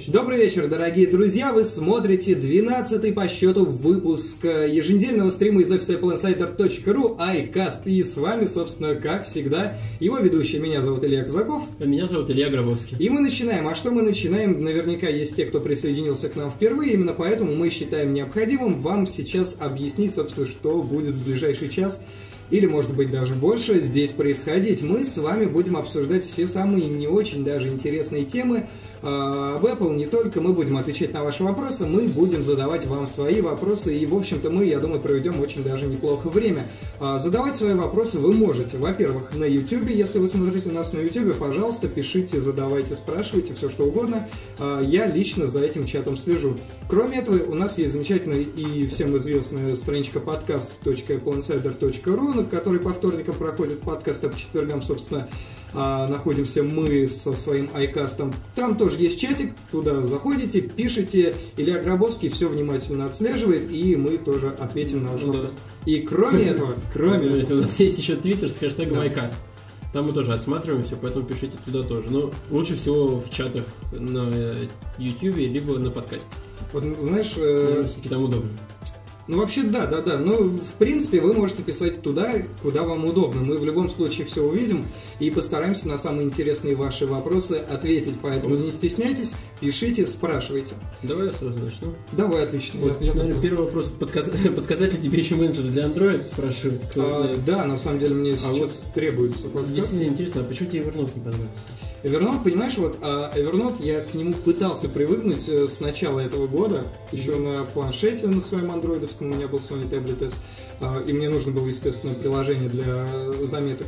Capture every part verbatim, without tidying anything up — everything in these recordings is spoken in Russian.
вечер. Добрый вечер, дорогие друзья. Вы смотрите двенадцатый по счету выпуск еженедельного стрима из офиса apple insider точка ру iCast. И с вами, собственно, как всегда, его ведущий. Меня зовут Илья Казаков. А меня зовут Илья Гробовский. И мы начинаем. А что мы начинаем? Наверняка есть те, кто присоединился к нам впервые. Именно поэтому мы считаем необходимым вам сейчас объяснить, собственно, что будет в ближайший час. Или, может быть, даже больше здесь происходить. Мы с вами будем обсуждать все самые не очень даже интересные темы э, об Apple. Не только мы будем отвечать на ваши вопросы, мы будем задавать вам свои вопросы. И, в общем-то, мы, я думаю, проведем очень даже неплохо время. Э, задавать свои вопросы вы можете, во-первых, на YouTube. Если вы смотрите нас на YouTube, пожалуйста, пишите, задавайте, спрашивайте, все что угодно. Э, я лично за этим чатом слежу. Кроме этого, у нас есть замечательная и всем известная страничка подкаст точка apple insider точка ру, на которой по вторникам проходит подкаст, а по четвергам, собственно, находимся мы со своим iCast'ом. Там тоже есть чатик, туда заходите, пишите, Илья Гробовский все внимательно отслеживает, и мы тоже ответим на ваш вопрос. И кроме этого, кроме этого... У нас есть еще твиттер с хэштегом iCast. Там мы тоже отсматриваемся, поэтому пишите туда тоже. Но лучше всего в чатах на YouTube, либо на подкасте. Вот, знаешь... Все-таки там удобно. Ну, вообще, да, да, да. Но, в принципе, вы можете писать туда, куда вам удобно. Мы в любом случае все увидим и постараемся на самые интересные ваши вопросы ответить. Поэтому не стесняйтесь, пишите, спрашивайте. Давай я сразу начну. Давай, отлично. Вот, я, наверное, первый вопрос. Подсказ... Подсказать ли тебе еще менеджер для Android, спрашивают? А, да, на самом деле мне а сейчас вот требуется подсказка. Действительно интересно, а почему тебе Evernote не понравился? Evernote, понимаешь, вот а Evernote, я к нему пытался привыкнуть с начала этого года, еще на планшете на своем андроидовском, у меня был Sony Tablet S, а, и мне нужно было, естественно, приложение для заметок.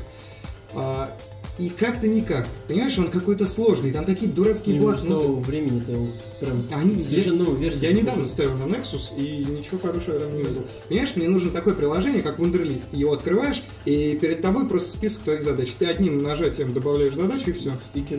А, и как-то никак, понимаешь, он какой-то сложный, там какие-то дурацкие блоки. Ну, времени-то прям Они, совершенно новую версию. Я недавно ставил на Nexus, и ничего хорошего я там не видел. Понимаешь, мне нужно такое приложение, как Wunderlist. Его открываешь, и перед тобой просто список твоих задач. Ты одним нажатием добавляешь задачу, и все. Стикеры.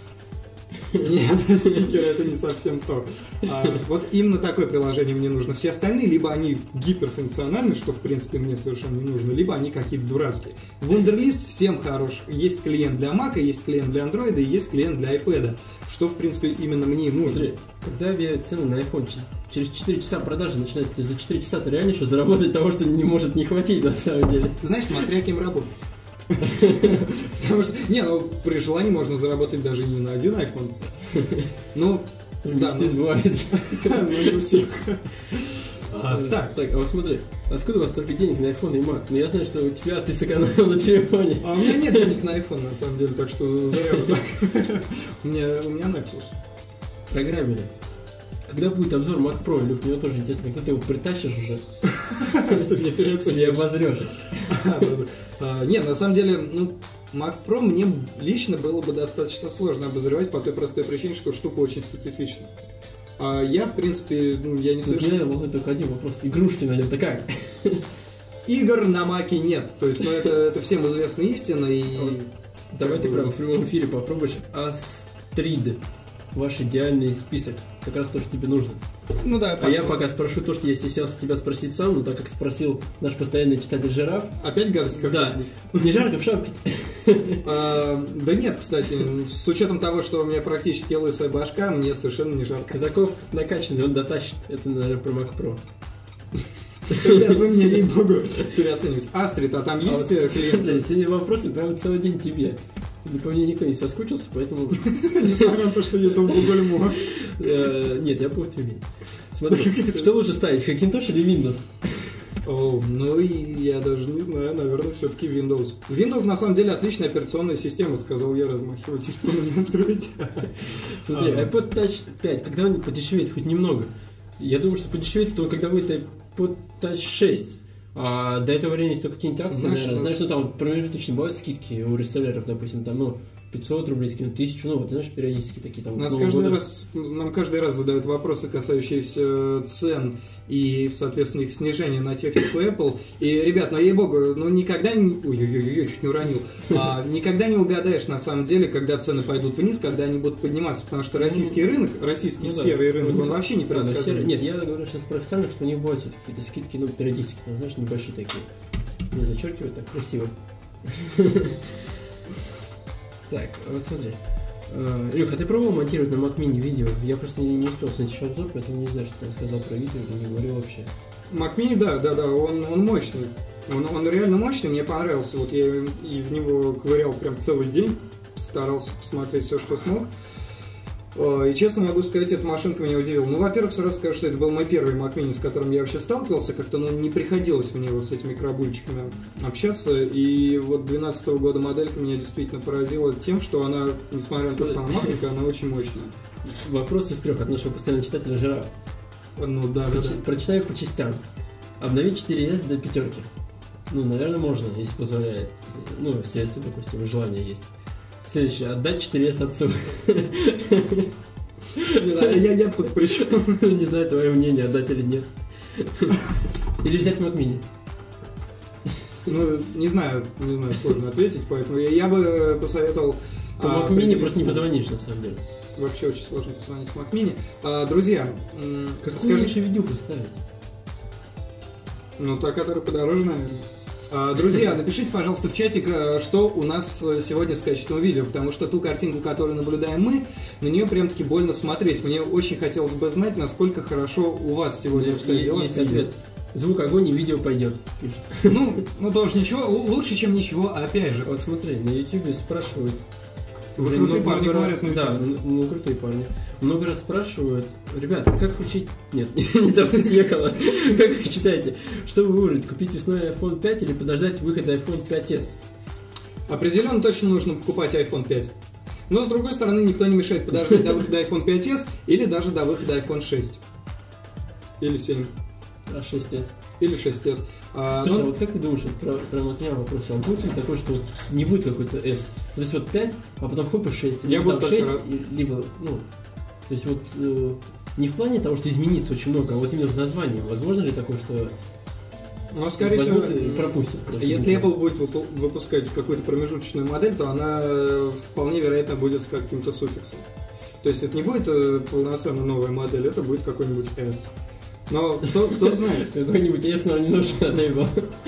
Нет, стикеры это не совсем то. А, вот именно такое приложение мне нужно. Все остальные, либо они гиперфункциональны, что в принципе мне совершенно не нужно, либо они какие-то дурацкие. Wunderlist всем хорош. Есть клиент для Mac, есть клиент для Android, и есть клиент для iPad. Что в принципе именно мне и нужно. Смотри, когда объявят цены на iPhone, через четыре часа продажи начинается, то есть за четыре часа ты реально еще заработать того, что не может не хватить на самом деле. Ты знаешь, смотря кем работать. Потому что, не, ну при желании можно заработать даже не на один iPhone. Ну, да, мечты сбываются. Ну, не у всех. Так, так, а вот смотри, откуда у вас столько денег на iPhone и Mac? Ну я знаю, что у тебя ты сэкономил на телефоне. А у меня нет денег на iPhone, на самом деле, так что зря вот так. У меня Nexus. Программили. Когда будет обзор Mac Pro, Люк, мне тоже интересно, когда ты его притащишь уже? Ты мне переоцениваешь. Или обозрешь? Нет, на самом деле, ну, Mac Pro мне лично было бы достаточно сложно обозревать по той простой причине, что штука очень специфична. А я, в принципе, ну, я не совершенно... Мне волнует только один вопрос. Игрушки на нем-то как? Игр на Маке нет. То есть, ну, это, это всем известная истина. И... Вот. Давай ты прямо в прямом эфире попробуешь. Астрид. Ваш идеальный список. Как раз то, что тебе нужно. Ну да, а посмотрим. Я пока спрошу то, что я стеснялся тебя спросить сам, но так как спросил наш постоянный читатель Жираф. Опять гадость какая-то? Да. Не жарко в шапке? Да нет, кстати, с учетом того, что у меня практически лысая башка, мне совершенно не жарко. Казаков накачанный, он дотащит. Это, наверное, про Mac Pro. Ребят, вы меня, ей-богу, переоцениваете. Астрид, а там есть клиенты? Сегодня вопросы прям целый день тебе. По мне никто не соскучился, поэтому... Несмотря на то, что ездил в Google. Нет, я помню Тюмень. Смотри, что лучше ставить, Hackintosh или Windows? О, ну я даже не знаю, наверное, все-таки Windows. Windows на самом деле отличная операционная система, сказал я, размахивая телефоном на Android. Смотри, iPod Touch пять, когда он подешевеет хоть немного? Я думаю, что подешевеет то, когда будет iPod Touch шесть. А до этого времени есть только какие-нибудь акции, знаешь, наверное. Знаешь, ну там промежуточно бывают скидки у реселлеров, допустим, там, ну, пятьсот рублей скинут, тысячу, ну, вот, знаешь, периодически такие там. Нас каждый раз, нам каждый раз задают вопросы, касающиеся цен и, соответственно, их снижения на технику Apple. И, ребят, ну, ей-богу, ну, никогда не... Ой-ой-ой, чуть не уронил. А, никогда не угадаешь, на самом деле, когда цены пойдут вниз, когда они будут подниматься, потому что российский рынок, российский ну, серый да. рынок, он вообще не предсказуем. Нет, я говорю сейчас про официально, что у них бывают какие-то скидки, ну, периодически, ну, знаешь, небольшие такие. Не зачеркивают так красиво. Так, вот смотри. Илюх, а ты пробовал монтировать на Mac Mini видео? Я просто не, не успел смотреть обзор, поэтому не знаю, что ты сказал про видео, или не говорил вообще. Mac Mini, да, да, да, он, он мощный. Он, он реально мощный, мне понравился. Вот я и в него ковырял прям целый день, старался посмотреть все, что смог. И честно могу сказать, эта машинка меня удивила. Ну, во-первых, сразу скажу, что это был мой первый Mac Mini, с которым я вообще сталкивался. Как-то ну, не приходилось мне вот с этими микробульчиками общаться. И вот двенадцатого года моделька меня действительно поразила тем, что она, несмотря на то, что она маленькая, она очень мощная. Вопрос из трех от нашего постоянного читателя Жираф. Ну да, Проч... да, да. Прочитаю по частям. Обновить четыре эс до пятерки. Ну, наверное, можно, если позволяет. Ну, средства, допустим, желание есть. Следующее. Отдать четыре эс отцу. Не знаю, я, я тут при чем? Не знаю, твое мнение, отдать или нет. Или взять Mac Mini. Ну, не знаю, не знаю, сложно ответить, поэтому я, я бы посоветовал... По Mac Mini просто не позвонишь, на самом деле. Вообще очень сложно позвонить с Mac Mini. А, друзья, как скажите... лучше видюху ставить? Ну, та, которая подороже, наверное. Друзья, напишите, пожалуйста, в чатик, что у нас сегодня с качеством видео, потому что ту картинку, которую наблюдаем мы, на нее прям-таки больно смотреть. Мне очень хотелось бы знать, насколько хорошо у вас сегодня обстоят дела с видео. Звук огонь и видео пойдет. Ну, ну тоже ничего, лучше, чем ничего, опять же. Вот смотри, на ютубе спрашивают. Уже крутые много, парни много раз, говорят, да, ну крутые парни. Много раз спрашивают, ребят, как включить... Нет, не там съехала. Как вы считаете, что вы выбрать, купить весной айфон пять или подождать выхода айфон пять эс? Определенно точно нужно покупать айфон пять. Но с другой стороны, никто не мешает подождать до выхода айфон пять эс или даже до выхода айфон шесть. Или семь. А шесть эс. Или шесть эс. А, Слушай, ну... а вот как ты думаешь, вот, про, прямо от меня вопрос, а будет ли такое, что вот не будет какой-то S? То есть вот пять, а потом хоп и шесть. Я либо буду там шесть, рад. либо, ну, то есть вот э, не в плане того, что изменится очень много, а вот именно в названии. Возможно ли такое, что ну, скорее всего, пропустят? Если Apple будет выпускать какую-то промежуточную модель, то она вполне вероятно будет с каким-то суффиксом. То есть это не будет полноценно новая модель, это будет какой-нибудь S. Но кто, кто знает? Какой-нибудь S нам не нужен от Apple.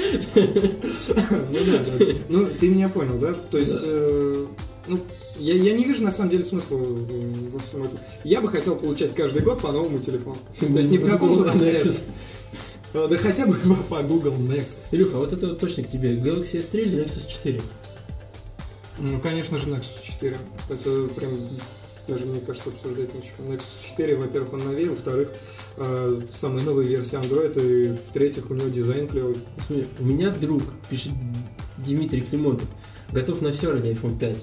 Ну да, да. Ну, ты меня понял, да? То есть, э, ну, я, я не вижу на самом деле смысла во всем этом. Я бы хотел получать каждый год по новому телефону. То есть не по какому-то там Nexus. Да хотя бы по Google Nexus. Илюха, вот это вот точно к тебе. Galaxy эс три или Nexus четыре? Ну, конечно же, Nexus четыре. Это прям... Даже, мне кажется, обсуждать ничего. Nexus четыре, во-первых, он новее, во-вторых, э, самая новая версия Android, и в-третьих, у него дизайн клевый. Смотри, у меня друг, пишет Дмитрий Климонтов, готов на все ради айфон пять.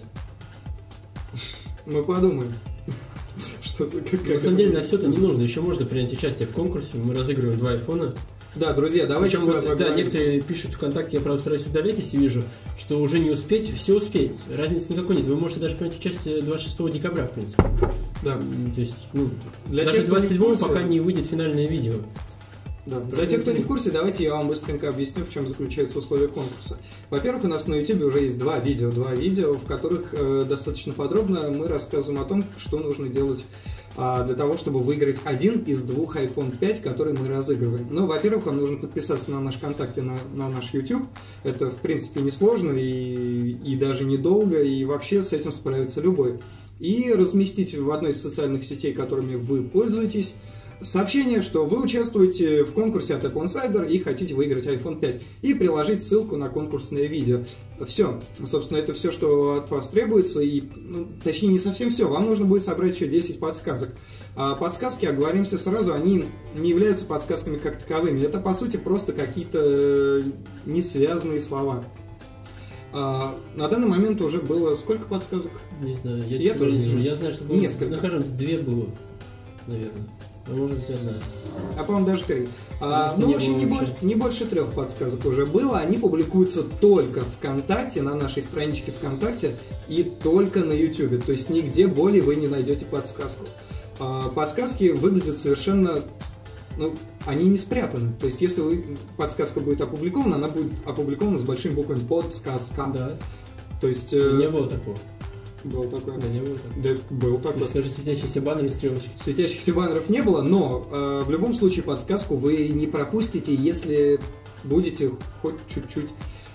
Мы подумаем. Что за На самом деле, на все-то не нужно. Еще можно принять участие в конкурсе. Мы разыгрываем два айфона. Да, друзья, давайте Причем, сразу вот, да, оговоримся. некоторые пишут ВКонтакте, я, правда, стараюсь удалить, если вижу, что уже не успеть, все успеть. Разницы никакой нет. Вы можете даже принять участие двадцать шестого декабря, в принципе. Да. То есть, ну, Для даже тех, кто не в двадцать седьмого курсе- пока не выйдет финальное видео. Да. Для тех, кто не в курсе, давайте я вам быстренько объясню, в чем заключаются условия конкурса. Во-первых, у нас на YouTube уже есть два видео, два видео, в которых э, достаточно подробно мы рассказываем о том, что нужно делать а, для того, чтобы выиграть один из двух айфон пять, который мы разыгрываем. Ну, во-первых, вам нужно подписаться на наш контакт и на, на наш YouTube. Это, в принципе, несложно и, и даже недолго, и вообще с этим справится любой. И разместить в одной из социальных сетей, которыми вы пользуетесь, сообщение, что вы участвуете в конкурсе от Apple Insider и хотите выиграть айфон пять. И приложить ссылку на конкурсное видео. Все. Собственно, это все, что от вас требуется. И, ну, точнее, не совсем все. Вам нужно будет собрать еще десять подсказок. А подсказки, оговоримся сразу, они не являются подсказками как таковыми. Это, по сути, просто какие-то несвязанные слова. А, на данный момент уже было сколько подсказок? Не знаю, я, Я тоже не знаю. Я знаю, что было Несколько. Нахожу, две было, наверное. А может быть одна. А по-моему даже три. А, Может, ну, не в общем, было не, вообще. больше, не больше трех подсказок уже было. Они публикуются только ВКонтакте, на нашей страничке ВКонтакте и только на Ютубе. То есть нигде более вы не найдете подсказку. А, подсказки выглядят совершенно... Ну, они не спрятаны. То есть если вы, подсказка будет опубликована, она будет опубликована с большими буквами «подсказка». Да. То есть... И э, не было такого. Был такой. Да, не было такого. Да, был То такой. есть, скажи, светящиеся баннеры, стрелочки. Светящихся баннеров не было, но э, в любом случае подсказку вы не пропустите, если будете хоть чуть-чуть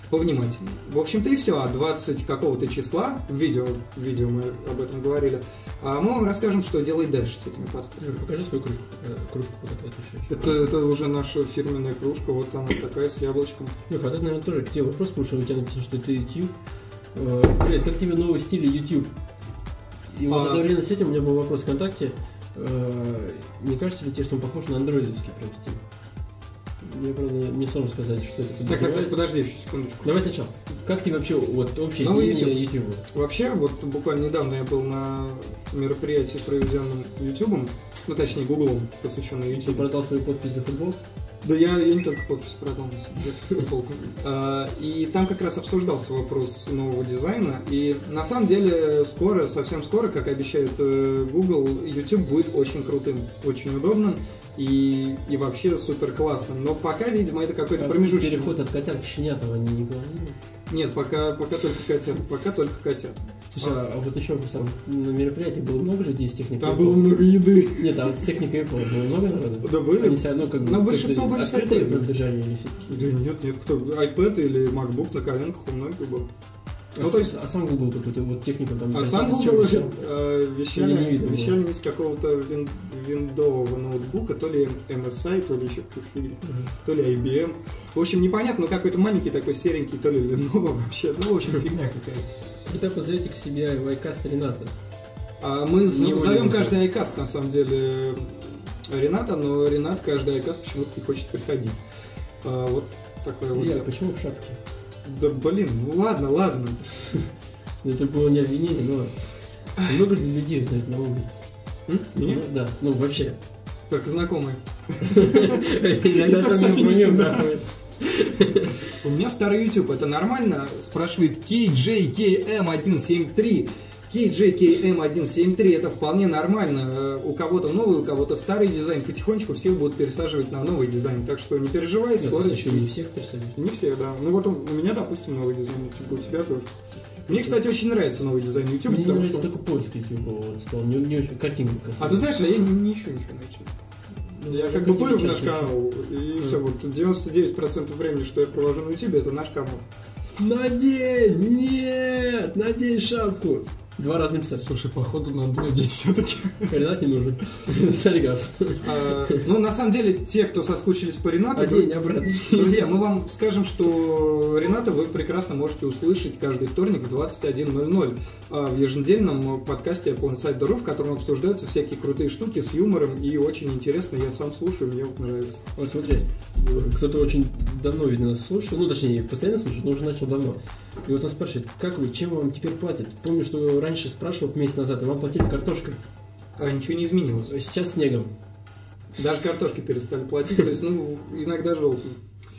повнимательнее. В общем-то и все. А двадцатого какого-то числа, в видео, в видео мы об этом говорили, а мы вам расскажем, что делать дальше с этими подсказками. Покажи свою кружку, э, кружку куда ты отвечаешь. Это, это уже наша фирменная кружка, вот она такая с яблочком. Ну, а это, наверное, тоже к тебе вопрос, потому что у тебя написано, что ты YouTube. Э, привет, как тебе новый стиль YouTube? И вот А... одновременно с этим у меня был вопрос ВКонтакте. Э, не кажется ли тебе, что он похож на андроидовский прям стиль? Мне, правда, мне сложно сказать, что это Так, так, так, подожди еще секундочку. Давай сначала. Как тебе вообще вот общее Новый изменение YouTube. YouTube? Вообще, вот буквально недавно я был на мероприятии, проведенном YouTube, ну точнее Гуглом, посвященном Ты YouTube. продал свою подпись за футбол? Да я, я не только подпись продал, на самом деле, футболку. А, и там как раз обсуждался вопрос нового дизайна. И на самом деле скоро, совсем скоро, как обещает э, Google, YouTube будет очень крутым, очень удобным и, и вообще супер классным. Но пока, видимо, это какой-то Как промежуточный... переход от котят к щенятам они не планируют? Нет, пока, пока только котята, пока только котята. Слушай, а, а вот еще просто на мероприятии было много людей с техникой Там Apple? было много еды. Нет, а вот с техникой Apple было много народу? Да, были. Они себя, ну, как бы, Но большинство были с открытые iPad. поддержали или все-таки? Да нет, нет, кто? iPad или MacBook на коленках у многих был. А, Ну, то есть... а сам Google какую-то вот технику там... А сам двадцать Google вещал? э, вещали, Или не видно вещали было? не с какого-то вин, виндового ноутбука, то ли эм эс ай, то ли еще какой-то фигни, Мгм. то ли ай би эм. В общем, непонятно, но какой-то маленький такой серенький, то ли Lenovo вообще. Ну, в общем, фигня какая-то. Тогда позовите к себе в iCast Рената. А мы Не зовем будем. каждый iCast, на самом деле, Рената, но Ренат каждый iCast почему-то не хочет приходить. А, вот такое вот Илья, дело. почему в шапке? Да блин, ну ладно, ладно. Это было не обвинение, но... Много ли людей знают на улице? М? Меня? Ну, да, ну вообще. Только знакомые. Иногда Это, там кстати, мимо не всегда. проходит. У меня старый YouTube, это нормально? Спрашивает кей джей кей эм один семь три. кей джей кей эм один семь три это вполне нормально. Э, У кого-то новый, у кого-то старый дизайн. Потихонечку всех будут пересаживать на новый дизайн. Так что не переживай, Нет, скоро... это еще не всех персонажей. Не все, да. Ну вот у у меня, допустим, новый дизайн YouTube, у тебя тоже. Мне, кстати, очень нравится новый дизайн YouTube, Мне не потому нравится что... только поиск YouTube вот стал, не, не очень картинка касается. А ты знаешь, а я не, не ищу ничего на YouTube. Ну, Я как бы картинки пырю в наш чаще ищу. канал, и все, вот девяносто девять процентов времени, что я провожу на YouTube, это наш канал. Надень! Нет! Надень шапку! Два раза написать. Слушай, походу надо надеть все-таки. Ренат не нужен. Старигас. А, ну, на самом деле, те, кто соскучились по Ренату, Одень обратно. друзья, мы вам скажем, что Рената вы прекрасно можете услышать каждый вторник в двадцать один ноль ноль а, в еженедельном подкасте Apple Insider точка ру, в котором обсуждаются всякие крутые штуки с юмором и очень интересно. Я сам слушаю, мне вот нравится. Вот смотри, кто-то очень давно, видно, нас слушает, ну, точнее, постоянно слушает, но уже начал давно. И вот он спрашивает, как вы, чем вам теперь платят? Помню, что раньше спрашивал месяц назад, и вам платили картошкой. А ничего не изменилось. Сейчас снегом. Даже картошки перестали платить, то есть, ну, иногда желтым.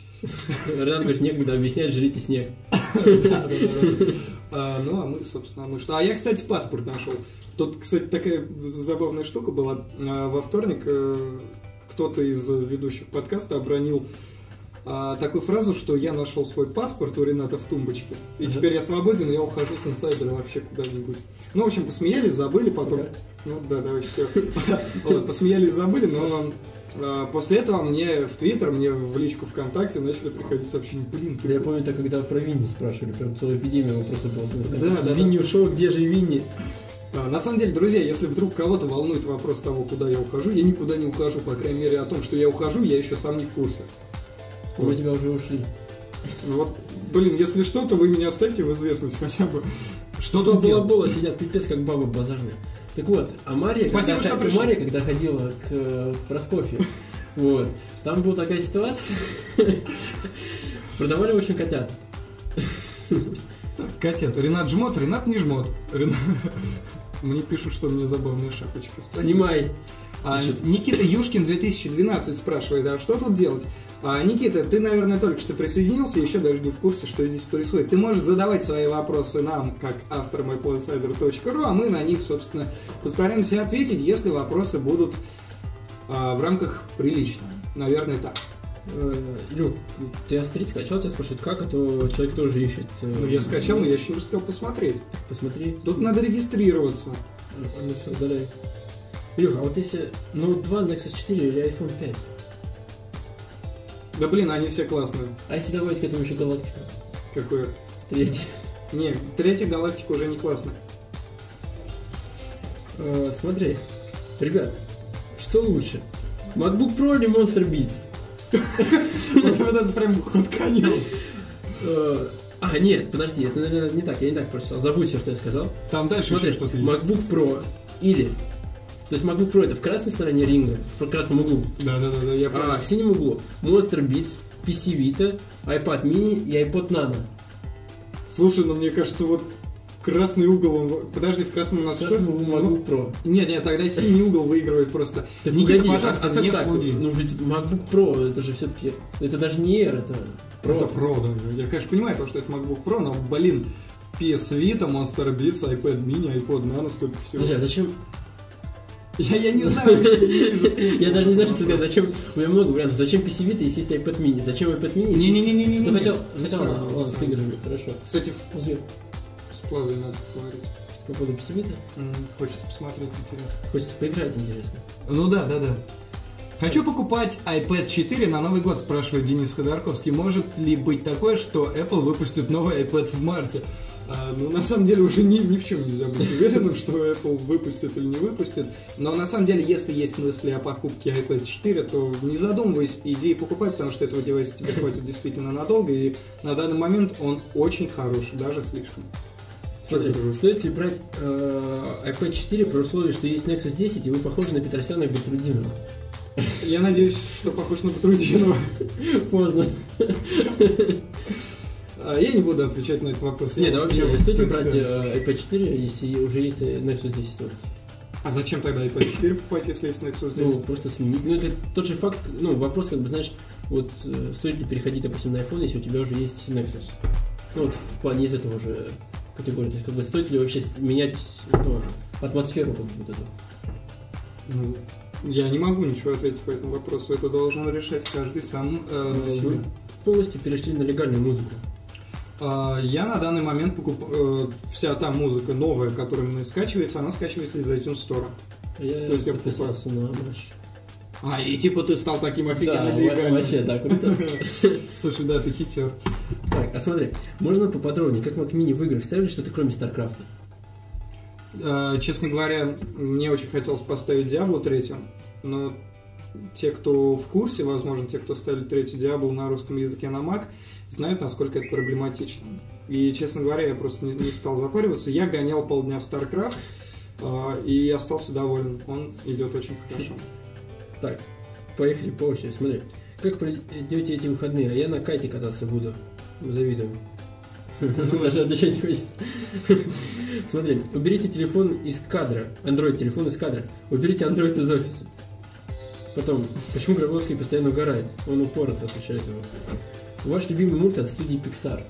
Ренат говорит, некогда объяснять, жрите снег. Да, да, да. А, ну, а мы, собственно, мы что? А я, кстати, паспорт нашел. Тут, кстати, такая забавная штука была. А, во вторник э, кто-то из ведущих подкаста обронил а, такую фразу, что я нашел свой паспорт у Рената в тумбочке, и Ага. теперь я свободен, и я ухожу с инсайдера вообще куда-нибудь. Ну, в общем, посмеялись, забыли, потом... Ага. Ну, да, давай все. Вот, посмеялись, забыли, но... а, После этого мне в Твиттер, мне в личку ВКонтакте начали приходить сообщения. Блин, ты Я помню, это когда про Винни спрашивали, прям целая эпидемия вопросов была. Да, да, Винни да. ушел, где же Винни? А, На самом деле, друзья, если вдруг кого-то волнует вопрос того, куда я ухожу, я никуда не ухожу, по крайней мере, о том, что я ухожу, я еще сам не в курсе. Мы тебя уже ушли. Ну вот, блин, если что, то вы меня оставьте в известность хотя бы. Что Что тут делать? было-было, сидят пипец, как баба базарная. Так вот, а Мария, Спасибо, когда, что х- пришел. Мария, когда ходила к э, Прокофью, вот, там была такая ситуация, продавали, в общем, котят. Так, котят. Ренат жмот, Ренат не жмот. Ренат... Мне пишут, что у меня забавная шапочка. Спасибо. Снимай. А, Пишет. Никита Юшкин две тысячи двенадцать спрашивает, а что тут делать? А, Никита, ты, наверное, только что присоединился, еще даже не в курсе, что здесь происходит. Ты можешь задавать свои вопросы нам, как авторам Apple Insider точка ру, а мы на них, собственно, постараемся ответить, если вопросы будут а, в рамках приличного. Наверное, так. Э, Илюх, ты Астрид скачал, тебя спрашивают, как, а то человек тоже ищет. э, Ну, я скачал, но я еще не успел посмотреть. Посмотри. Тут надо регистрироваться. Ну все, удаляй. Илюх, а вот если Note два, Nexus четыре или iPhone пять? Да блин, они все классные. А если добавить к этому еще галактику? Какое? Третье. Не, третья галактика уже не классная. А, смотри, ребят, что лучше? MacBook Pro или Monster Beats? Вот это прям ход конем. А, нет, подожди, это, наверное, не так, я не так прочитал. Забудь все, что я сказал. Там дальше Смотри, что-то есть. MacBook Pro или... То есть MacBook Pro это в красной стороне ринга, в красном углу. Да-да-да, я понял. А в синем углу Monster Beats, пи си Vita, iPad mini и iPod Nano. Слушай, ну мне кажется, вот красный угол, он... Подожди, в красном у нас В красном углу MacBook Pro. Нет, нет, тогда синий угол выигрывает просто. Так Никита, погоди, пожалуйста, а, а не как так? флуди. Ну ведь MacBook Pro это же все-таки... Это даже не Air, это Pro. Это Pro, да. Я, конечно, понимаю, потому что это MacBook Pro, но, блин, пи эс Vita, Monster Beats, iPad mini, iPod Nano, столько всего. Подожди, а зачем... Я, я не знаю, вообще, не вижу смысла. Я даже не знаю, что сказать. Зачем... У меня много вариантов. Зачем пи си Vita, если есть iPad mini? Зачем iPad mini? если- Не-не-не-не-не. Ну хотел... Не Хотел, сам, ладно, не с сам. играми, хорошо. Кстати, Узел. с плазой надо поговорить. По поводу пи си Vita? М, Хочется посмотреть, интересно. Хочется поиграть, интересно. Ну да, да, да. Хочу покупать iPad четыре на Новый год, спрашивает Денис Ходорковский. Может ли быть такое, что Apple выпустит новый iPad в марте? А, ну, на самом деле, уже ни, ни в чем нельзя быть уверенным, что Apple выпустит или не выпустит. Но на самом деле, если есть мысли о покупке iPad четыре, то не задумываясь, иди и покупай, потому что этого девайса тебе хватит действительно надолго. И на данный момент он очень хороший, даже слишком. Смотри, стоит ли брать э, iPad четыре при условии, что есть Nexus десять, и вы похожи на Петросяна и Батрудинова? Я надеюсь, что похож на Батрудинова. Поздно. А, Я не буду отвечать на этот вопрос. Нет, Я- да вообще, я, в стоит ли принципе, брать э, iPad четыре, если уже есть Nexus десять? Вот? А зачем тогда iPad четыре покупать, если есть Nexus Ну, десять? просто сменить. Ну, это тот же факт, ну, вопрос, как бы, знаешь, вот э, стоит ли переходить, допустим, на iPhone, если у тебя уже есть Nexus? Ну, вот в плане из этого же категории. То есть, как бы, стоит ли вообще с- менять ну, атмосферу как бы, вот эту? Ну, я не могу ничего ответить по этому вопросу. Это должен решать каждый сам э, Ну, на себе. вы полностью перешли на легальную музыку. А, Я на данный момент покупаю вся та музыка новая, которая мной скачивается, она скачивается из iTunes Store. А я То есть я подписался на матч. А, и типа ты стал таким Да, офигенно во- легальным. вообще, да, круто. Слушай, да, ты хитер. Так, а смотри, можно поподробнее, как Mac Mini в играх ставили что-то кроме Старкрафта? А, Честно говоря, мне очень хотелось поставить Diablo третью, но те, кто в курсе, возможно, те, кто ставили третью Diablo на русском языке на Mac, знают, насколько это проблематично. И, честно говоря, я просто не, не стал запариваться. Я гонял полдня в StarCraft э, и остался доволен. Он идет очень хорошо. Так, поехали по очереди, смотри. Как пройдете эти выходные? А я на кайте кататься буду. Завидую. Даже отвечать не хочется. Смотри, уберите телефон из кадра. Android телефон из кадра. Уберите Android из офиса. Потом, почему Гробовский постоянно угорает? Он упорото отвечает его. Ваш любимый мульт от студии Pixar.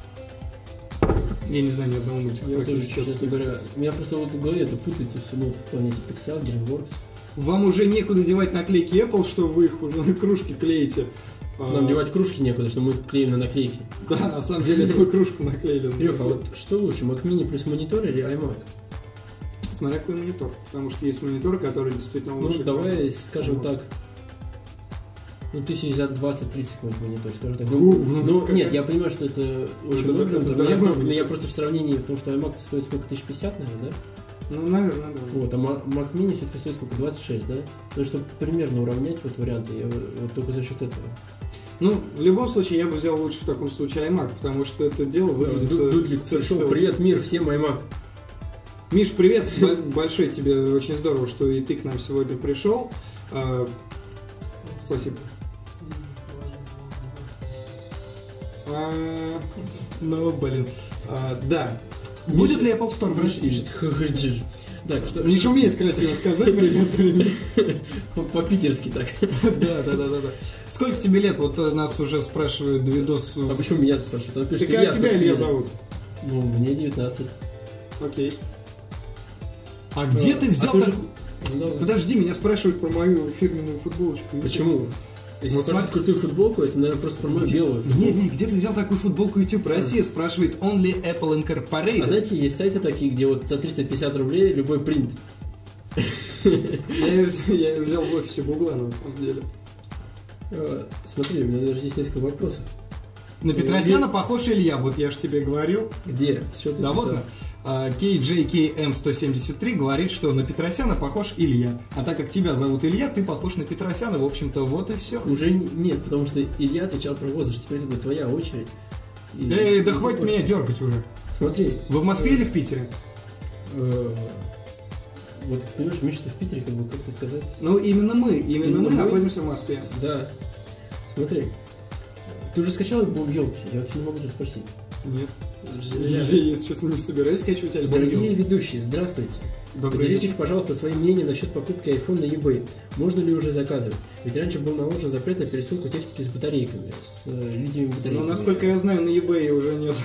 Я не знаю ни одного мультика. Я тоже, практически. честно говоря, у меня просто вот в голове это путается все, ну, в плане Pixar, DreamWorks. Вам уже некуда девать наклейки Apple, что вы их уже на кружки клеите. Нам А, девать кружки некуда, что мы клеим на наклейки. Да, на самом деле, это вы кружку наклеили. Леха, а вот что лучше, Mac Mini плюс монитор или iMac? Смотря какой монитор. Потому что есть мониторы, которые действительно лучше. Ну, давай, скажем так, ну, тысяч за двадцать-тридцать какой-нибудь монитор, скажем так. У, Ну, ну, ну, это нет, как- я понимаю, что это очень это- много, это но дорогой я, монитор. я просто в сравнении в том, что iMac стоит сколько, тысяч пятьдесят, наверное, да? Ну, наверное, да. Вот, а Mac Mac Mini все-таки стоит сколько, двадцать шесть, да? Ну, чтобы примерно уравнять вот варианты, я вот только за счет этого. Ну, в любом случае, я бы взял лучше в таком случае iMac, потому что это дело выглядит... Ду- э, Дудлик цель- пришел, целостно. привет, мир, всем iMac. Миш, привет, б- большой тебе, очень здорово, что и ты к нам сегодня пришел. А, Спасибо. А, Ну, блин. А, Да. Будет ли Apple Store в России? Так, что... Миша умеет красиво сказать, привет, привет. По- По-питерски так. Да, да, да, да, да. Сколько тебе лет? Вот э, нас уже спрашивает Давидос. А почему меня спрашивают? Он пишет, Так а Илья, тебя сколько Илья тебе? зовут? Ну, мне девятнадцать. Окей. А где Да. ты взял А ты же- такую... Ну, давай. Подожди, меня спрашивают про мою фирменную футболочку. Почему? Если Вот спрашивают смотри. крутую футболку, это, наверное, просто про мою Где- белую. Не, не, где ты взял такую футболку YouTube Россия? Спрашивает Only Apple Incorporated. А знаете, есть сайты такие, где вот за триста пятьдесят рублей любой принт. Я ее взял- я ее взял в офисе Гугла, на самом деле. Э, Смотри, у меня даже есть несколько вопросов. На Петросяна похож Илья, вот я же тебе говорил. Где? Что ты да писал? вот, кей джей кей эм сто семьдесят три говорит, что на Петросяна похож Илья. А так как тебя зовут Илья, ты похож на Петросяна, в общем-то, вот и все. Уже нет, потому что Илья отвечал про возраст, теперь это твоя очередь. И... Эй, да хватит меня дергать уже. Смотри. Вы в Москве э... или в Питере? Э... Вот, понимаешь, Миша-то в Питере, как бы, как это сказать? Ну, именно мы, именно, именно мы, мы находимся в Москве. Да. Смотри. Ты уже скачал альбом «Елки»? Я вообще не могу тебя спросить. Нет. Я, если честно, не собираюсь скачивать альбом Дорогие «Елки». ведущие, здравствуйте. Добрый Поделитесь, вечер. пожалуйста, своим мнением насчет покупки iPhone на eBay. Можно ли уже заказывать? Ведь раньше был наложен запрет на пересылку техники с батарейками, с литиевыми батарейками. Ну, насколько я знаю, на eBay уже нет.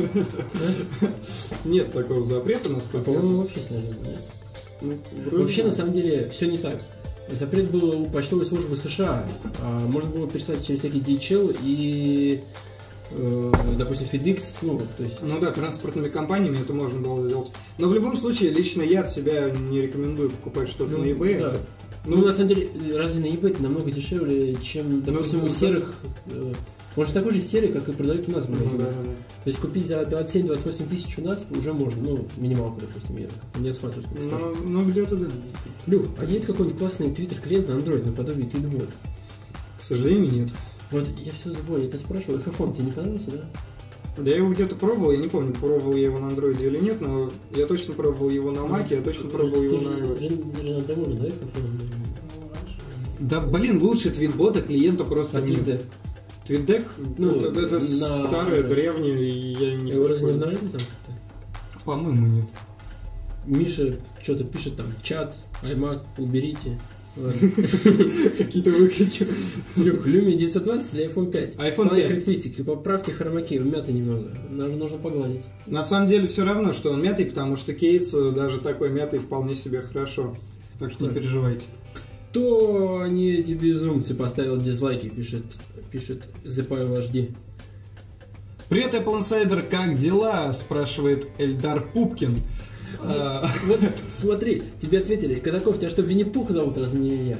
Нет такого запрета, насколько я знаю. По-моему, вообще сняли, нет? Вообще, на самом деле, все не так. Запрет был у почтовой службы США. Можно было переслать через всякие ди эйч эл и, допустим, FedEx. Ну, то есть... ну да, транспортными компаниями это можно было сделать. Но в любом случае, лично я от себя не рекомендую покупать что-то ну, на eBay. Да. Ну, ну, на самом деле, разве на eBay это намного дешевле, чем, допустим, ну, у серых... Э, может, такой же серый, как и продают у нас в магазине. Ну, да, да. То есть купить за двадцать семь - двадцать восемь тысяч у нас уже можно, ну, минималку, допустим, я не осматриваю. Ну, ну, где-то да. Люх, а есть какой-нибудь классный твиттер-клиент на Android, наподобие Tweetbot? К сожалению, нет. Вот я все забыл, я тебя спрашивал, Хафон тебе не понравился, да? Да я его где-то пробовал, я не помню, пробовал я его на Android или нет, но я точно пробовал его на Mac, я точно пробовал его на iOS. Ты же доволен, да, Хафоном? Да, блин, лучше твитбота клиента просто нет. TweetDeck, ну, это, это на... старое, древнее, и я не... Его разве не обновляли там? По-моему, нет. Миша что-то пишет там, чат, iMac, уберите. Какие-то выкрики. Lumia девятьсот двадцать для айфон пять. айфон пять. Характеристики, поправьте хромаки, вмятый немного. Нужно, нужно погладить. На самом деле все равно, что он мятый, потому что кейс даже такой мятый вполне себе хорошо. Так что так. Не переживайте. Кто они, эти безумцы, поставил дизлайки, пишет, пишет The Pile эйч ди. Привет, Apple Insider, как дела? Спрашивает Эльдар Пупкин. Вот смотри, тебе ответили, Казаков, тебя что, Винни-Пух зовут, разве не Илья?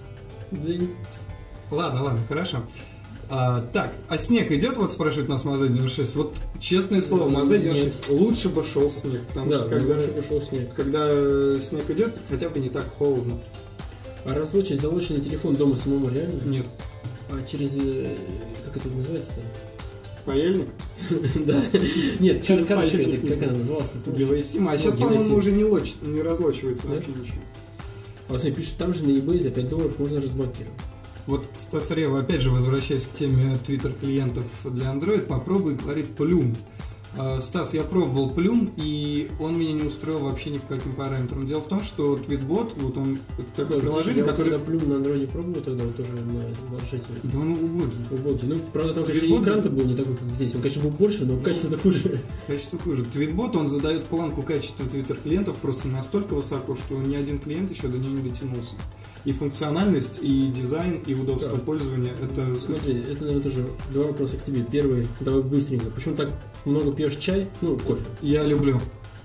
Ладно, ладно, хорошо. А, так, а снег идет, вот спрашивает нас Мазэ девяносто шесть. Вот честное слово, Мазэ девяносто шесть, лучше бы шел снег. Потому да, что когда, лучше бы шел снег. Когда снег идет, хотя бы не так холодно. А разлучить залоченный телефон дома самому реально? Нет. А через... Как это называется-то? Паяльник? Да. Нет, через карточка, как она называлась-то? Гивейсим. А сейчас, по-моему, уже не разлочивается вообще ничего. А вот смотри, пишут, там же на eBay за пять долларов можно разблокировать. Вот Стас Рева, опять же, возвращаясь к теме твиттер-клиентов для Android, попробуй, говорит, Plum. Стас, я пробовал Plum, и он меня не устроил вообще ни по каким параметрам. Дело в том, что Tweetbot, вот он, это такое приложение, я которое... Я вот Plum на Android пробовал тогда, вот тоже на планшете. Да он убогий. Убогий. Ну, правда, там, конечно, и экран-то был не такой, как здесь. Он, конечно, был больше, но качество хуже. Качество хуже. Tweetbot, он задает планку качества твиттер-клиентов просто настолько высоко, что ни один клиент еще до нее не дотянулся. И функциональность, и дизайн, и удобство да. пользования. Это... Смотри, это, наверное, тоже два вопроса к тебе. Первый, давай быстренько. Почему так много пьешь чай? Ну, кофе. Я люблю.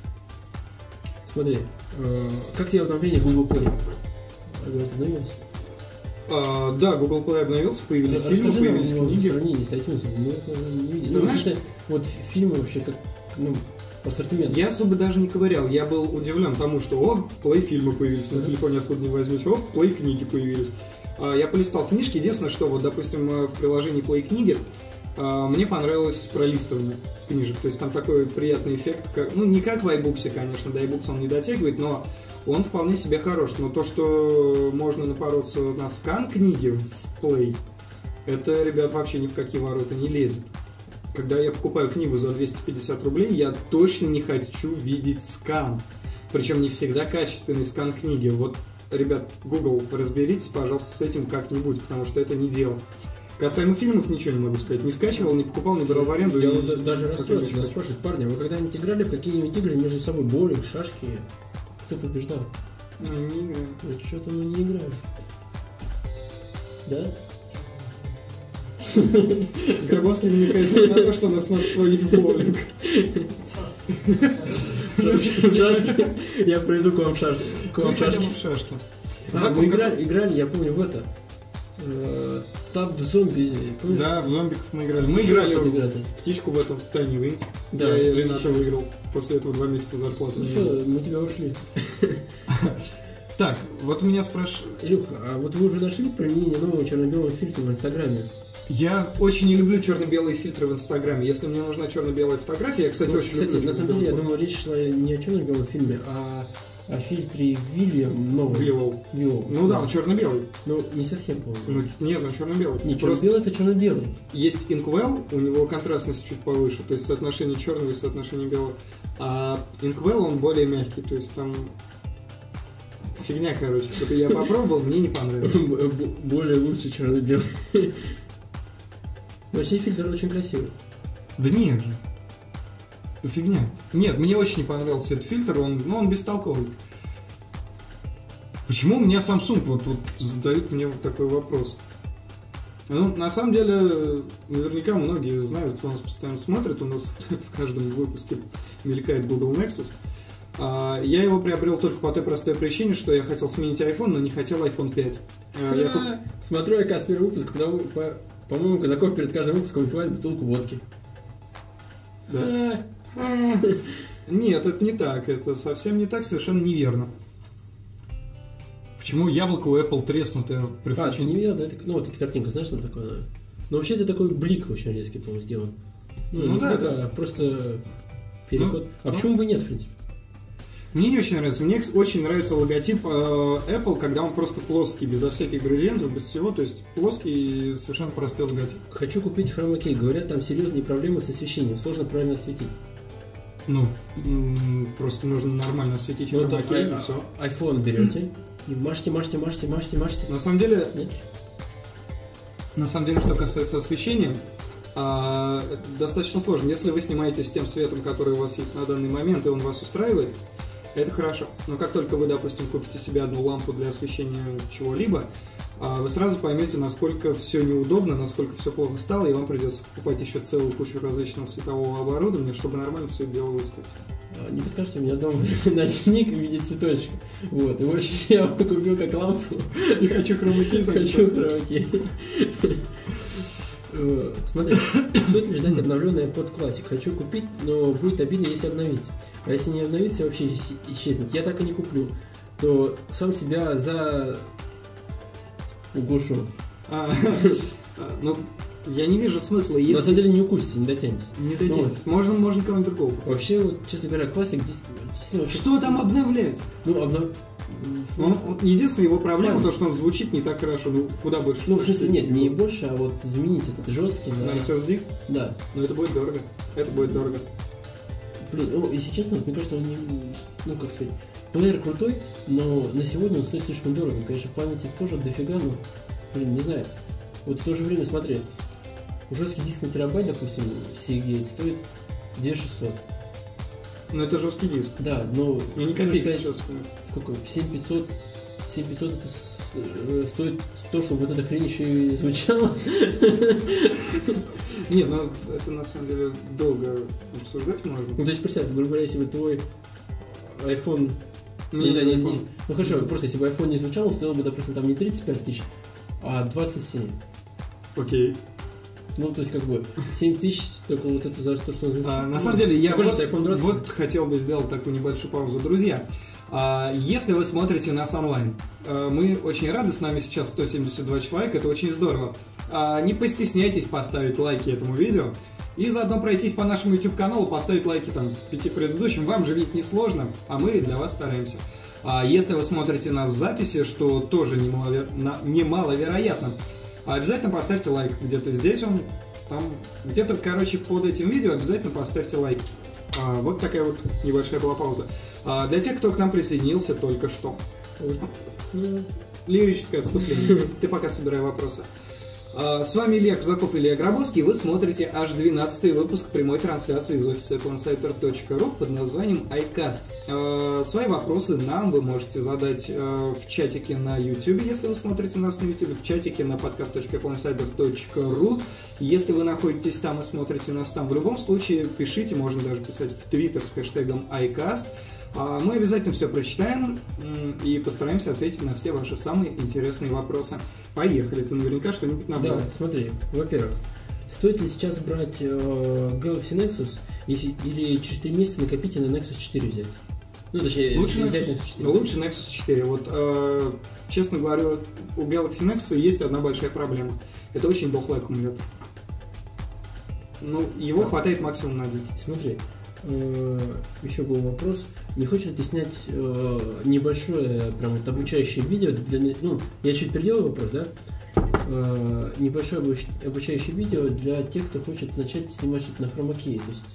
Смотри, э, как тебе обновление Google Play? Обновился? А, да, Google Play обновился, появились Расскажи фильмы, появились нам, книги. В сравнении с iTunes, мы это не видели. Ты ну, знаешь, вот фильмы вообще как... Ну, по ассортименту. Я особо даже не ковырял. Я был удивлен тому, что о, плей-фильмы появились на телефоне, откуда не возьмись, о, плей-книги появились. Я полистал книжки. Единственное, что вот, допустим, в приложении плей-книги мне понравилось пролистывание книжек. То есть там такой приятный эффект. Как, ну, не как в iBooks, конечно, до iBooks он не дотягивает, но он вполне себе хорош. Но то, что можно напороться на скан книги в Play, это, ребят, вообще ни в какие ворота не лезет. Когда я покупаю книгу за двести пятьдесят рублей, я точно не хочу видеть скан. Причем не всегда качественный скан книги. Вот, ребят, Google, разберитесь, пожалуйста, с этим как-нибудь, потому что это не дело. Касаемо фильмов ничего не могу сказать. Не скачивал, не покупал, не брал в аренду. Я и... вот даже расстроился, нас спрашивают, парни, а вы когда-нибудь играли в какие-нибудь игры между собой? Боулинг, шашки? Кто побеждал? Ну, не играю. Вот что-то мы не играем. Да? Гробовский намекает на то, что нас надо сводить в боулинг. Шашки. Я приду к вам в шашки. К вам в шашки. А, мы играли, играли, я помню, в это. Таб зомби, помнишь? Да, в зомбиков мы играли. Мы Еще играли что-то в играли. птичку в этом Tiny Wings. Да, я я Рената еще- выиграл. После этого два месяца зарплаты. Ну не что, было. мы тебя ушли. Так, вот меня спрашивают. Илюха, а вот вы уже нашли применение нового черно-белого фильтра в Инстаграме? Я очень не люблю черно-белые фильтры в Инстаграме. Если мне нужна черно-белая фотография, я, кстати, Ну, очень кстати, люблю на самом деле, я черно-белый думаю, речь шла не о черно-белом фильме, а о фильтре Вильям новом. Willow. Willow. Ну да, он черно-белый. Ну, не совсем, по-моему. Ну, нет, он черно-белый. Не, Просто черно-белый это черно-белый. есть Inkwell, у него контрастность чуть повыше, то есть соотношение черного и соотношение белого. А Inkwell, он более мягкий, то есть там фигня, короче. Это я попробовал, мне не понравилось. Б- б- Более лучше черно-белый. Вообще фильтр очень красивый. Да нет же. Ну, фигня. Нет, мне очень не понравился этот фильтр, он, ну, он бестолковый. Почему у меня Samsung вот, вот задают мне вот такой вопрос? Ну, на самом деле, наверняка многие знают, кто нас постоянно смотрит, у нас в каждом выпуске мелькает Google Nexus. А, я его приобрел только по той простой причине, что я хотел сменить iPhone, но не хотел айфон пять. А, я куп- Смотрю, я кажется, первый выпуск, потому, по, по-моему, Казаков перед каждым выпуском выпивает бутылку водки. Да. А, Нет, это не так, это совсем не так, совершенно неверно. Почему яблоко у Apple треснутое? при А, ты включении- не видел, да? Это- ну, вот эта картинка, знаешь, что такое? она? Ну, вообще, это такой блик очень резкий, по-моему, сделан. Ну, Ну не да, блик, да. а просто переход. Ну, а ну. почему бы и нет, в принципе? Мне не очень нравится. Мне очень нравится логотип э, Apple, когда он просто плоский, безо всяких градиентов, без всего. То есть плоский и совершенно простой логотип. Хочу купить хромакей. Говорят, там серьезные проблемы с освещением. Сложно правильно осветить. Ну, м, просто нужно нормально осветить Ну, хромакей, то, и а- все. а- iPhone берете и мажьте, мажьте, мажьте, мажьте, мажьте. На самом деле, Нет? на самом деле, что касается освещения, а, это достаточно сложно. Если вы снимаете с тем светом, который у вас есть на данный момент, и он вас устраивает, это хорошо. Но как только вы, допустим, купите себе одну лампу для освещения чего-либо, а, вы сразу поймете, насколько все неудобно, насколько все плохо стало, и вам придется покупать еще целую кучу различного светового оборудования, чтобы нормально все это дело выставить. А, Не подскажете, у меня дома ночник в виде цветочка. Вот, и больше я его купил как лампу. Не хочу хромакей Хочу хромакей. Э, Смотри, стоит ли ждать обновленный iPod Classic? Хочу купить, но будет обидно, если обновится. А если не обновится, вообще ис- исчезнет. Я так и не куплю. То сам себя за углушу. А, а, Ну, я не вижу смысла, На самом если деле не укусите, не дотянете. не дотянется. Можно, можно кого-нибудь другого. Вообще, вот, честно говоря, Classic действительно очень- Что там обновлять? Ну, обнов... Он, он- единственная его проблема, Правильно. то, что он звучит не так хорошо, ну куда больше. Ну, в слышится, смысле, нет, если не его- больше, а вот заменить этот жесткий на на... эс эс ди, Да. но это будет дорого. Это будет дорого. Блин, ну, если честно, вот мне кажется, он не... Ну, как сказать, плеер крутой, но на сегодня он стоит слишком дорого. Конечно, памяти тоже дофига, но, блин, не знаю. Вот в то же время, смотри, жесткий диск на терабайт, допустим, Seagate стоит две тысячи шестьсот. Но это жесткий диск. Да, но... Ну не как копейки сказать, сейчас. сколько? В семь тысяч пятьсот... семь тысяч пятьсот это с- э, стоит то, чтобы вот эта хрень еще и звучала. Нет, ну это на самом деле долго обсуждать можно. Ну, то есть, представь, грубо говоря, если бы твой iPhone... Мне не, да, не- iPhone. не- ну, хорошо, просто если бы iPhone не звучал, он стоил бы, допустим, там не тридцать пять тысяч, а двадцать семь. Окей. Ну, то есть, как бы, семь тысяч, только вот это за то, что он звучит. А, на Ну, самом деле, я ну, вот, кажется, iPhone двадцать. вот хотел бы сделать такую небольшую паузу. Друзья, а, если вы смотрите нас онлайн, а, мы очень рады, с нами сейчас сто семьдесят два человека, это очень здорово. А, не постесняйтесь поставить лайки этому видео и заодно пройтись по нашему YouTube-каналу, поставить лайки там пяти предыдущим. Вам же ведь не сложно, а мы для вас стараемся. А если вы смотрите нас в записи, что тоже немаловер... на- немаловероятно, обязательно поставьте лайк. Где-то здесь он, там, где-то, короче, под этим видео обязательно поставьте лайк. А, вот такая вот небольшая была пауза. А, для тех, кто к нам присоединился только что. Вот. Ну, Лирическое отступление. Ты пока собирай вопросы. А, С вами Илья Казаков и Илья Гробовский. Вы смотрите аж двенадцатый выпуск прямой трансляции из офиса apple insider точка ру под названием iCast. А, Свои вопросы нам вы можете задать а, в чатике на YouTube, если вы смотрите нас на YouTube, в чатике на подкаст точка apple insider точка ру. Если вы находитесь там и смотрите нас там, в любом случае пишите, можно даже писать в Twitter с хэштегом iCast. А мы обязательно все прочитаем и постараемся ответить на все ваши самые интересные вопросы. Поехали, ты наверняка что-нибудь набрал. Да, смотри, во-первых, стоит ли сейчас брать э, Galaxy Nexus, если, или через три месяца накопить и на Nexus четыре взять? Ну, точнее, лучше взять Nexus, Nexus четыре. Лучше Nexus четыре. Вот, э, честно говоря, у Galaxy Nexus есть одна большая проблема. Это очень дохлый аккумулятор. Ну, его так. Хватает максимум на день. Смотри, э, еще был вопрос. Не хочешь ли ты снять э, небольшое, прям вот обучающее видео для, ну, я чуть переделаю вопрос, да? Э, небольшое обуч, обучающее видео для тех, кто хочет начать снимать что-то на хромакее. То есть,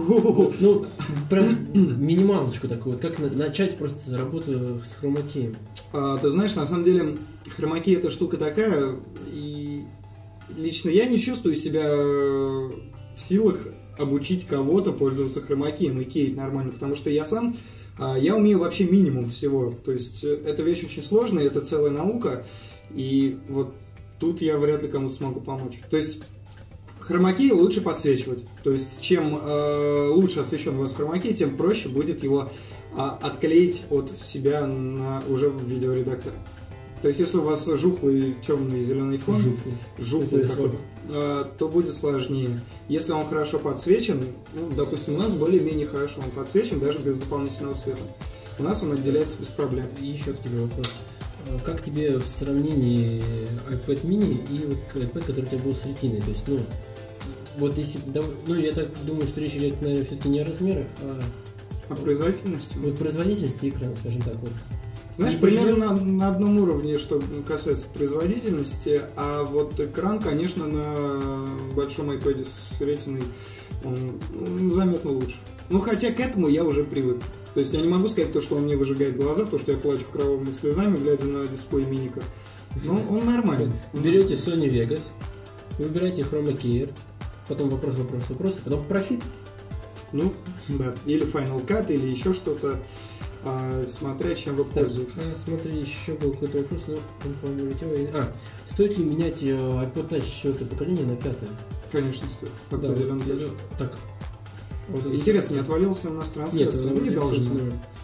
ну, прям минималочку такую, вот как на, начать просто работу с хромакеем. А, ты знаешь, на самом деле, хромакей это штука такая, и лично я не чувствую себя в силах обучить кого-то пользоваться хромакеем и кеять нормально, потому что я сам, я умею вообще минимум всего. То есть эта вещь очень сложная, это целая наука, и вот тут я вряд ли кому-то смогу помочь. То есть хромакей лучше подсвечивать. То есть чем э, лучше освещен у вас хромакей, тем проще будет его э, отклеить от себя на, уже в видеоредакторе. То есть если у вас жухлый темный зеленый фон, жухлый, жухлый такой, э, то будет сложнее. Если он хорошо подсвечен, ну, допустим, у нас более-менее хорошо он подсвечен, даже без дополнительного света. У нас он отделяется без проблем. Еще к тебе вопрос. Как тебе в сравнении iPad mini и вот iPad, который у тебя был с ретиной? То есть, ну, вот если, ну, я так думаю, что речь идет, наверное, все-таки не о размерах, а о производительности. Вот производительности экрана, скажем так. Вот. Знаешь, и примерно на, на одном уровне, что касается производительности, а вот экран, конечно, на большом iPad с ретиной он, он заметно лучше. Ну, хотя к этому я уже привык. То есть я не могу сказать то, что он мне выжигает глаза, то, что я плачу кровавыми слезами, глядя на дисплей миника. Но он нормальный. Берете Sony Vegas, выбираете Chroma Key, потом вопрос, вопрос, вопрос, потом профит. Ну, да. Или Final Cut, или еще что-то, а, смотря чем вы пользуетесь. А, смотри, еще был какой-то вопрос, но он, по-моему, летел. А, стоит ли менять iPod Touch четвертое поколение на пятое? Конечно, стоит. Как да, вот, я, так. Вот интересно, не отвалилось ли у нас трансляция? Нет, не должно.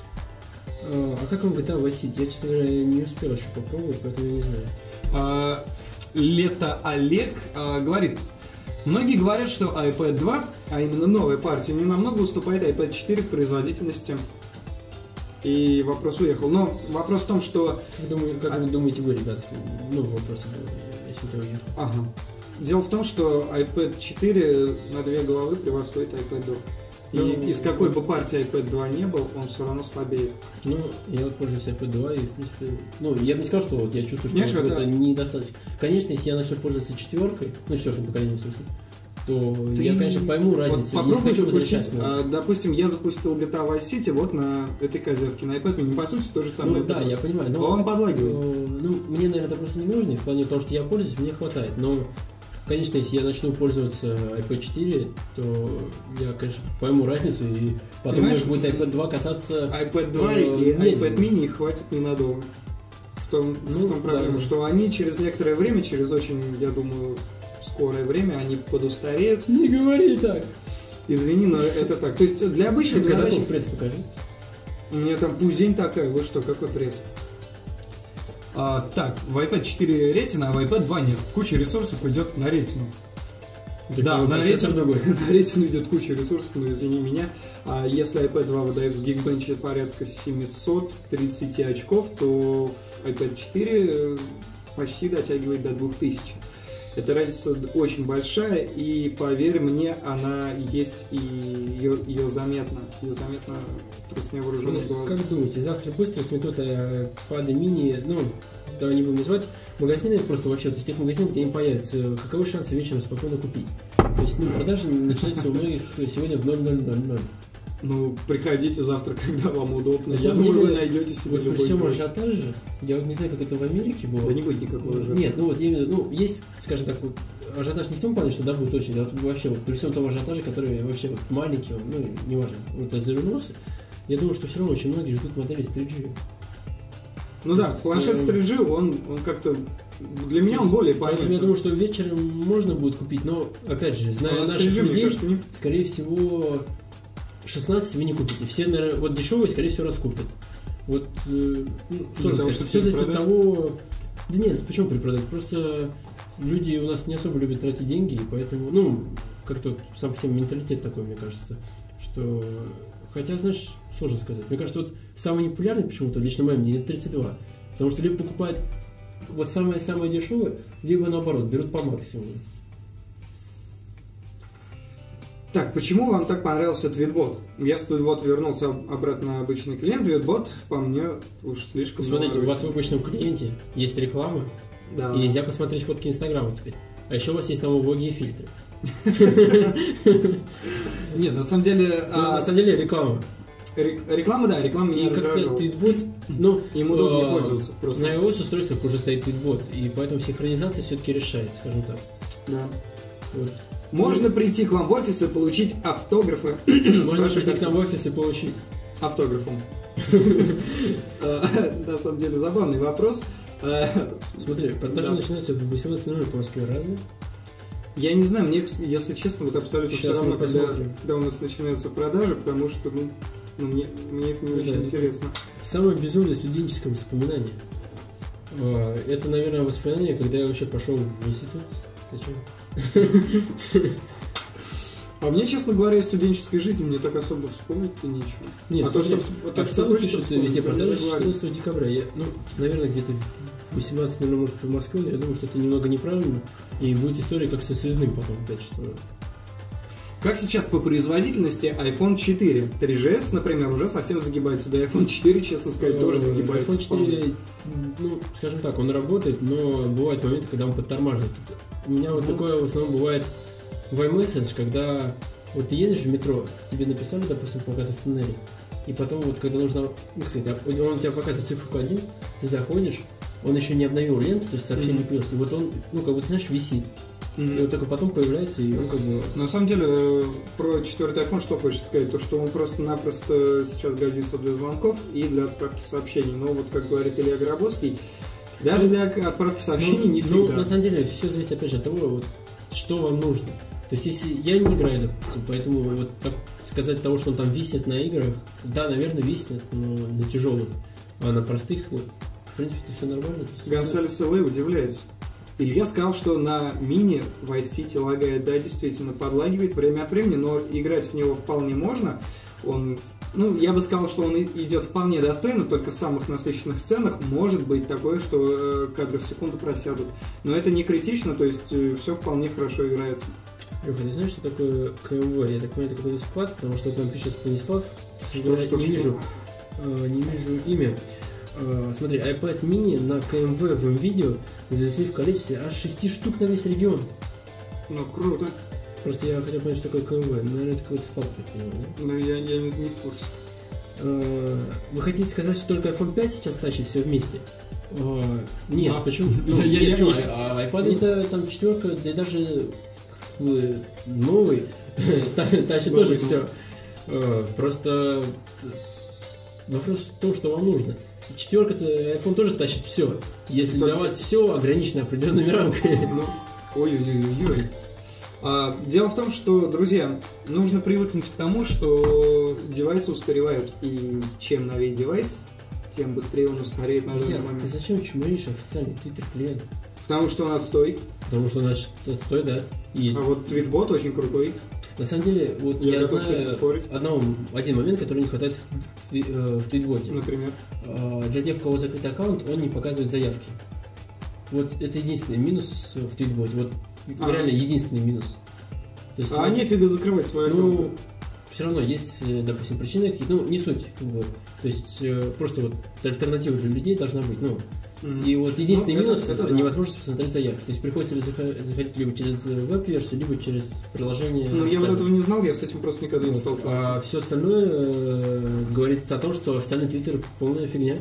А, а как вам джи ти эй Vice City? Я, честно говоря, не успел еще попробовать, поэтому я не знаю. А, Лето Олег а, говорит, многие говорят, что iPad два, а именно новая партия, не намного уступает iPad четыре в производительности. И вопрос уехал. Но вопрос в том, что... Как, думаю, как а... вы думаете вы, ребят? Ну, вопрос, если ты уехал. Ага. Дело в том, что iPad четыре на две головы превосходит iPad два. И ну, из какой бы партии iPad два не был, он все равно слабее. Ну, я вот пользуюсь iPad два и, в принципе... Ну, я бы не сказал, что вот я чувствую, что Знаешь, вот это... это недостаточно. Конечно, если я начну пользоваться четверкой, ну, четвертым поколением, в смысле, то ты... я, конечно, пойму разницу. Вот попробуй запустить, а, допустим, я запустил джи ти эй Vice City вот на этой козявке, на iPad mini, по сути, то же самое. Ну, да, я понимаю. Но, он подлагивает. Ну, мне, наверное, это просто не нужно, в плане того, что я пользуюсь, мне хватает. Но, конечно, если я начну пользоваться iPad четыре, то я, конечно, пойму разницу, и потом Понимаешь, может будет iPad два касаться... iPad два э, и iPad mini хватит ненадолго. В том, ну, в том проблема, да. что они через некоторое время, через очень, я думаю, скорое время, они подустареют. Не говори так! Извини, но это так. То есть для обычных задач... пресс покажи. У меня там пузень такая, вы что, какой пресс? А, так, в iPad четыре ретина, а в iPad два нет. Куча ресурсов идет на ретину. Так да, на ретину, на ретину идет куча ресурсов, но извини меня. А если iPad два выдает в Geekbench порядка семьсот тридцать очков, то iPad четыре почти дотягивает до двух тысяч. Эта разница очень большая, и поверь мне, она есть, и ее, ее заметно. Ее заметно просто невооруженным глазом. Как думаете, завтра быстро сметут iPad mini, ну, да, не будем называть, магазины просто вообще, то есть тех магазинов, где они появятся, каковы шансы вечером спокойно купить? То есть, ну, продажи начинаются у многих сегодня в ноль ноль ноль ноль. Ну, приходите завтра, когда вам удобно. Я думаю, вы найдете себе вот любой. Вот при всем ажиотаже, я вот не знаю, как это в Америке было. Да не будет никакого ажиотажа. Нет, ну вот я имею в виду, ну, есть, скажем так, вот, ажиотаж не в том плане, что да, будет очень, а вот вообще вот при всем том ажиотаже, который вообще вот маленький, ну, не важно, вот завернулся, я думаю, что все равно очень многие ждут модели с три джи. Ну да, планшет с три джи, он, он как-то... Для меня он более понятен. Я думаю, что вечером можно будет купить, но, опять же, зная наших людей, кажется, не... скорее всего... шестнадцать вы не купите. Все, наверное, вот дешевые, скорее всего, раскупят. Вот, э, ну, сложно сказать, что все зависит от того... Да нет, почему перепродать? Просто люди у нас не особо любят тратить деньги, и поэтому, ну, как-то сам по себе менталитет такой, мне кажется, что... Хотя, знаешь, сложно сказать. Мне кажется, вот самый непопулярный почему-то, лично моим мнением, это тридцать два. Потому что либо покупают вот самое-самое дешевое, либо наоборот, берут по максимуму. Так, почему вам так понравился Tweetbot? Я с Tweetbot вернулся обратно на обычный клиент. Tweetbot, по мне, уж слишком... Смотрите, у вас в обычном клиенте есть реклама, да. И нельзя посмотреть фотки Инстаграма теперь. А еще у вас есть там убогие фильтры. Нет, на самом деле... На самом деле реклама. Реклама, да, реклама меня раздражала. Tweetbot, ну, им удобнее пользоваться. На iOS устройствах уже стоит Tweetbot, и поэтому синхронизация все-таки решает, скажем так. Да. Можно прийти к вам в офис и получить автографы. Можно прийти к нам в офис и получить автографом. На самом деле забавный вопрос. Смотри, продажи начинаются в восемнадцать ноль ноль по Москве, разве? Я не знаю, мне, если честно, вот абсолютно все равно, когда, когда у нас начинаются продажи, потому что, ну, ну мне, мне это не очень интересно. Самое безумное студенческое воспоминание. Это, наверное, воспоминание, когда я вообще пошел в институт. Зачем? А мне, честно говоря, из студенческой жизни мне так особо вспомнить-то нечего. Нет, а то, что официально пишут везде продажи четырнадцатого декабря. Я, ну, наверное, где-то восемнадцать ноль ноль, может, в Москве, но я думаю, что это немного неправильно. И будет история как со связным потом опять, что... Как сейчас по производительности iPhone четыре? три джи эс, например, уже совсем загибается. Да, iPhone четыре, честно сказать, тоже загибается. iPhone четыре, ну, скажем так, он работает, но бывают моменты, когда он подтормаживает. У меня вот такое в основном бывает в iMessage, когда вот ты едешь в метро, тебе написали, допустим, пока ты в туннеле, и потом вот когда нужно, ну, кстати, он у тебя показывает цифру один, ты заходишь, он еще не обновил ленту, то есть сообщение не появилось, и вот он, ну, как бы, ты знаешь, висит. Mm-hmm. И вот только потом появляется, и он как бы... На самом деле, про четвертый iPhone что хочется сказать? То, что он просто-напросто сейчас годится для звонков и для отправки сообщений. Но вот, как говорит Илья Горобовский, даже для отправки сообщений ну, не всегда. Ну, на самом деле, все зависит, опять же, от того, вот, что вам нужно. То есть, если я не играю, допустим, поэтому вот так сказать того, что он там висит на играх, да, наверное, висит, но на тяжелых. А на простых, вот, в принципе, это все нормально. Гонсалес Эл Эй удивляется. Илья сказал, что на мини Vice City лагает, да, действительно подлагивает время от времени, но играть в него вполне можно. Он, ну, я бы сказал, что он идет вполне достойно, только в самых насыщенных сценах может быть такое, что э, кадры в секунду просядут. Но это не критично, то есть э, все вполне хорошо играется. Леха, ты знаешь, что такое ка эм вэ? Я так понимаю, это какой-то склад, потому что там пишет Станислав. Что, что, не, что? Вижу, э, не вижу имя. Смотри, iPad mini на ка эм вэ в видео завезли в количестве аж шесть штук на весь регион. Ну, круто. Просто я хотел понять, что такое ка эм вэ. Наверное, это какой-то склад, я понимаю, да? Ну, я, я не, не в курсе. Вы хотите сказать, что только iPhone пять сейчас тащит все вместе? Нет, а, почему? Ну, я, нет, я, я, а iPad это там четверка, да и даже новый тащит тоже все. Просто вопрос в том, что вам нужно. Четверка-то, iPhone тоже тащит все. Если Только... для вас все ограничено определенными рамками. Ну, ой-ой-ой-ой. А, дело в том, что, друзья, нужно привыкнуть к тому, что девайсы устаревают. И чем новее девайс, тем быстрее он устареет на данный момент. Ты зачем чморишь официальный твиттер клиент? Потому что он отстой. Потому что он отстой, да. И... А вот Tweetbot очень крутой. На самом деле, вот я, я знаю одного, один момент, который не хватает в, в Tweetbot. Например? Для тех, у кого закрытый аккаунт, он не показывает заявки. Вот это единственный минус в Tweetbot. Вот а. реально единственный минус. То есть, а вот, нефига закрывать свой аккаунт. Ну, все равно есть, допустим, причины какие-то, ну, не суть. Вот. То есть, просто вот альтернатива для людей должна быть. Ну, mm-hmm. И вот единственный ну, минус это, это невозможность да. посмотреть заявки. То есть приходится заходить либо через веб-версию, либо через приложение. Ну, я вот этого не знал, я с этим просто никогда вот. не сталкивался. А все остальное э, говорит о том, что официальный твиттер полная фигня.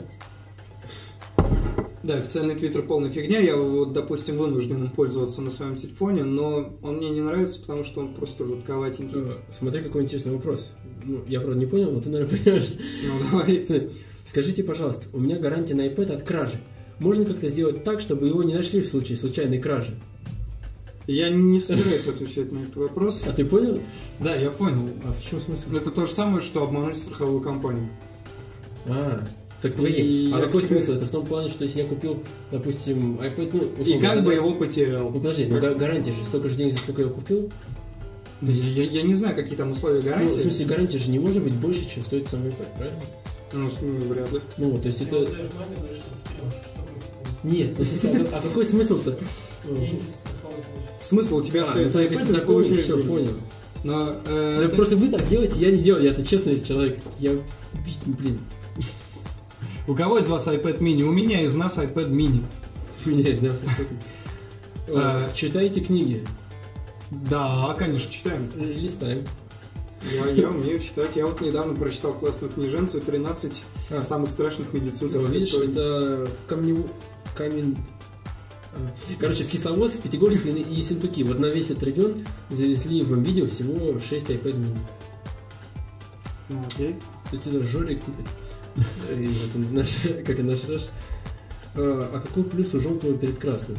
Да, официальный твиттер полная фигня. Я вот, допустим, вынужден им пользоваться на своем телефоне, но он мне не нравится, потому что он просто жутковатенький. Э, смотри, какой интересный вопрос. Ну, я, правда, не понял, но ты, наверное, понимаешь. Ну, давай. Скажите, пожалуйста, у меня гарантия на iPad от кражи. Можно как-то сделать так, чтобы его не нашли в случае случайной кражи? Я не собираюсь отвечать на этот вопрос. А ты понял? Да, я понял. А в чем смысл? Это то же самое, что обмануть страховую компанию. А, так погоди, И а я какой тебе- смысл? Это в том плане, что если я купил, допустим, iPad, ну, условно, И как за бы двадцать его потерял. Ну, подожди, ну, Как- га- гарантия же, столько же денег, сколько я его купил. Я, я- я не знаю, какие там условия Ну, гарантии. в смысле, гарантия же не может быть больше, чем стоит сам iPad, правильно? Ну, с- ну, вряд ли. Ну, вот, то есть Ты это... вот даешь маме, говоришь, что потерял, что что Нет, ну, в смысле, а, а какой смысл-то? Ну, деньги страховой получишь. Смысл у тебя А, ну, остается то есть iPad, ты такой, получаешь все, деньги. понял. Но э, Да это- просто вы так делаете, я не делаю, я-то честный человек. Я, блин, у кого из вас iPad mini? У меня из нас iPad mini. меня из нас. А. Читайте книги, Да, конечно, читаем. листаем. Я, я умею читать. Я вот недавно прочитал классную книженцию тринадцать А. самых страшных медицинских Вот, видишь, историй. это в камне... камень... а, Короче, в Кисловодск, Пятигорск и Ессентуки. Вот на весь этот регион завезли в видео всего шесть iPad mini. Ну, окей. Тут это Жорик купит. И вот наш, как и наш Раш. А, а какой плюс у желтого перед красным?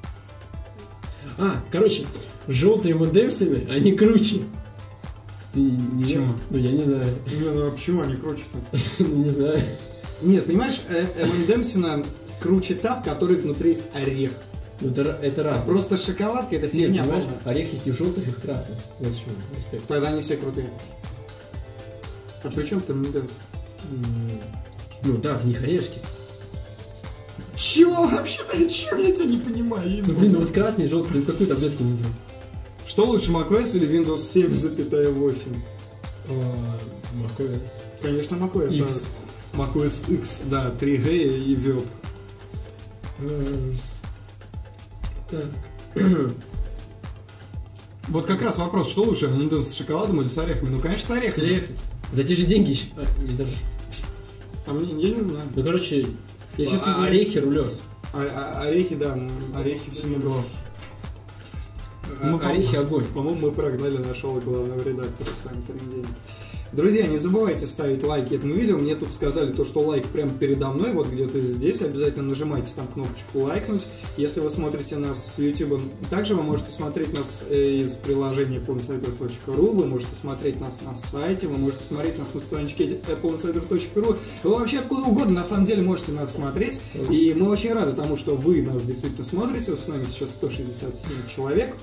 А, короче, желтые модемсами, они круче. Ты не Почему? знаешь? Ну, я не знаю. Не, ну а почему они круче-то? Ну, не знаю. Нет, понимаешь, э, эм энд эмсина круче та, в которой внутри есть орех. Ну, это, ра- это А раз. просто шоколадка это Нет, фигня, понимаешь, полная. орех есть и в желтых, и в красных. Вот почему. Респект. Тогда они все крутые. А при чем ты эм энд эмс? М, Ну да, в них орешки. Чего вообще-то? Чего я тебя не понимаю? я не Ну, блин, ну понимаю. вот красный, желтый, ну, какую таблетку не взял? Что лучше, macOS или Windows семь восемь? А, macOS. Конечно, macOS. X. а macOS X, да, три джи и веб. М, Так. Вот как раз вопрос, что лучше, эм энд эмс с шоколадом или с орехами? Ну, конечно, с орехами. С орехами. За те же деньги еще. А, не даже. А мне, я не знаю. Ну, короче, Я, честно а- говоря- орехи рулез. А- а- орехи, да, ну, орехи всему главное. А- Ну, орехи огонь. По-моему, мы прогнали нашего главного редактора с вами Трендень. Друзья, не забывайте ставить лайки этому видео. Мне тут сказали то, что лайк прямо передо мной, вот где-то здесь. Обязательно нажимайте там кнопочку лайкнуть. Если вы смотрите нас с YouTube, также вы можете смотреть нас э, из приложения apple insider точка ру, вы можете смотреть нас на сайте, вы можете смотреть нас на страничке apple insider точка ру. Вы вообще откуда угодно, на самом деле, можете нас смотреть. И мы очень рады тому, что вы нас действительно смотрите. С нами сейчас сто шестьдесят семь человек.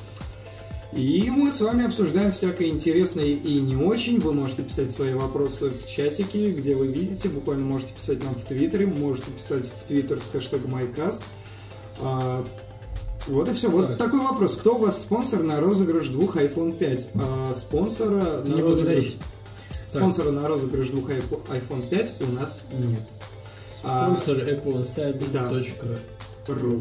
И мы с вами обсуждаем всякое интересное и не очень. Вы можете писать свои вопросы в чатике, где вы видите. Буквально можете писать нам в Твиттере, можете писать в Твиттер с хэштегом iCast. А, вот и все. Вот Так. такой вопрос. Кто у вас спонсор на розыгрыш двух айфон пять? А, спонсора на Не розыгрыш... благодарите. Спонсора на розыгрыш двух айфон пять у нас нет. А, Спонсор apple insider точка ру. ру.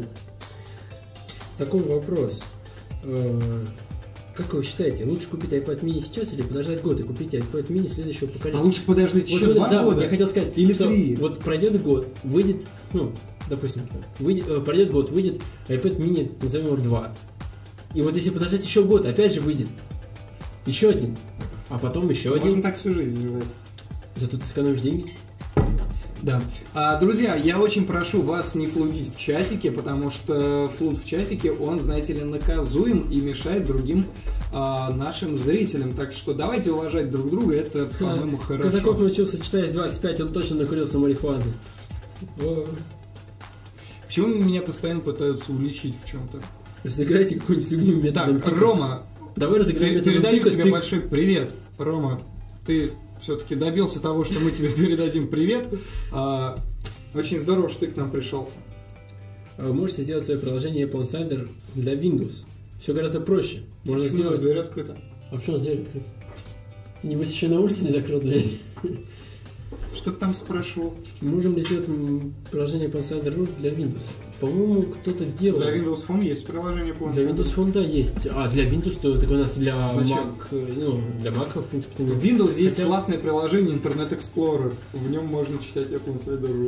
Такой вопрос. Э, Как вы считаете, лучше купить iPad mini сейчас или подождать год и купить iPad mini следующего А поколения? лучше подождать Вот еще вы- два да, вот года? я хотел сказать, Или что три? вот пройдет год, выйдет, ну, допустим, выйдет, э, пройдет год, выйдет iPad mini, назовем его два. И вот если подождать еще год, опять же выйдет еще один, а потом еще Можно один. так всю жизнь жевать. Зато ты сэкономишь деньги. Да. А, друзья, я очень прошу вас не флудить в чатике, потому что флуд в чатике, он, знаете ли, наказуем и мешает другим а, нашим зрителям. Так что давайте уважать друг друга, это, по-моему, хорошо. Казаков научился читать двадцать пять, он точно накурился марихуаны. О, Почему меня постоянно пытаются уличить в чем-то? Сыграйте какую-нибудь фигню методом Так, тыка. Рома, Давай разыграем пер- методом передаю тыка, тебе тык. большой привет. Рома, ты все-таки добился того, что мы тебе передадим привет. А, очень здорово, что ты к нам пришел. А Вы можете сделать свое приложение Apple Insider для Windows. Все гораздо проще. Можно сделать... Дверь открыта. А почему сделать открыто? Небось еще на улице не закрыл дверь. Что ты там спрашивал? Можем ли сделать м, приложение Apple Insider для Windows? По-моему, кто-то делал. Для Windows Phone есть приложение по Для Windows Phone, да, есть. А для Windows, то так у нас для Зачем? Mac, э, ну, для Mac, в принципе, В нет. Windows есть Хотя- классное приложение Internet Explorer. В нем можно читать Apple Insider.ru.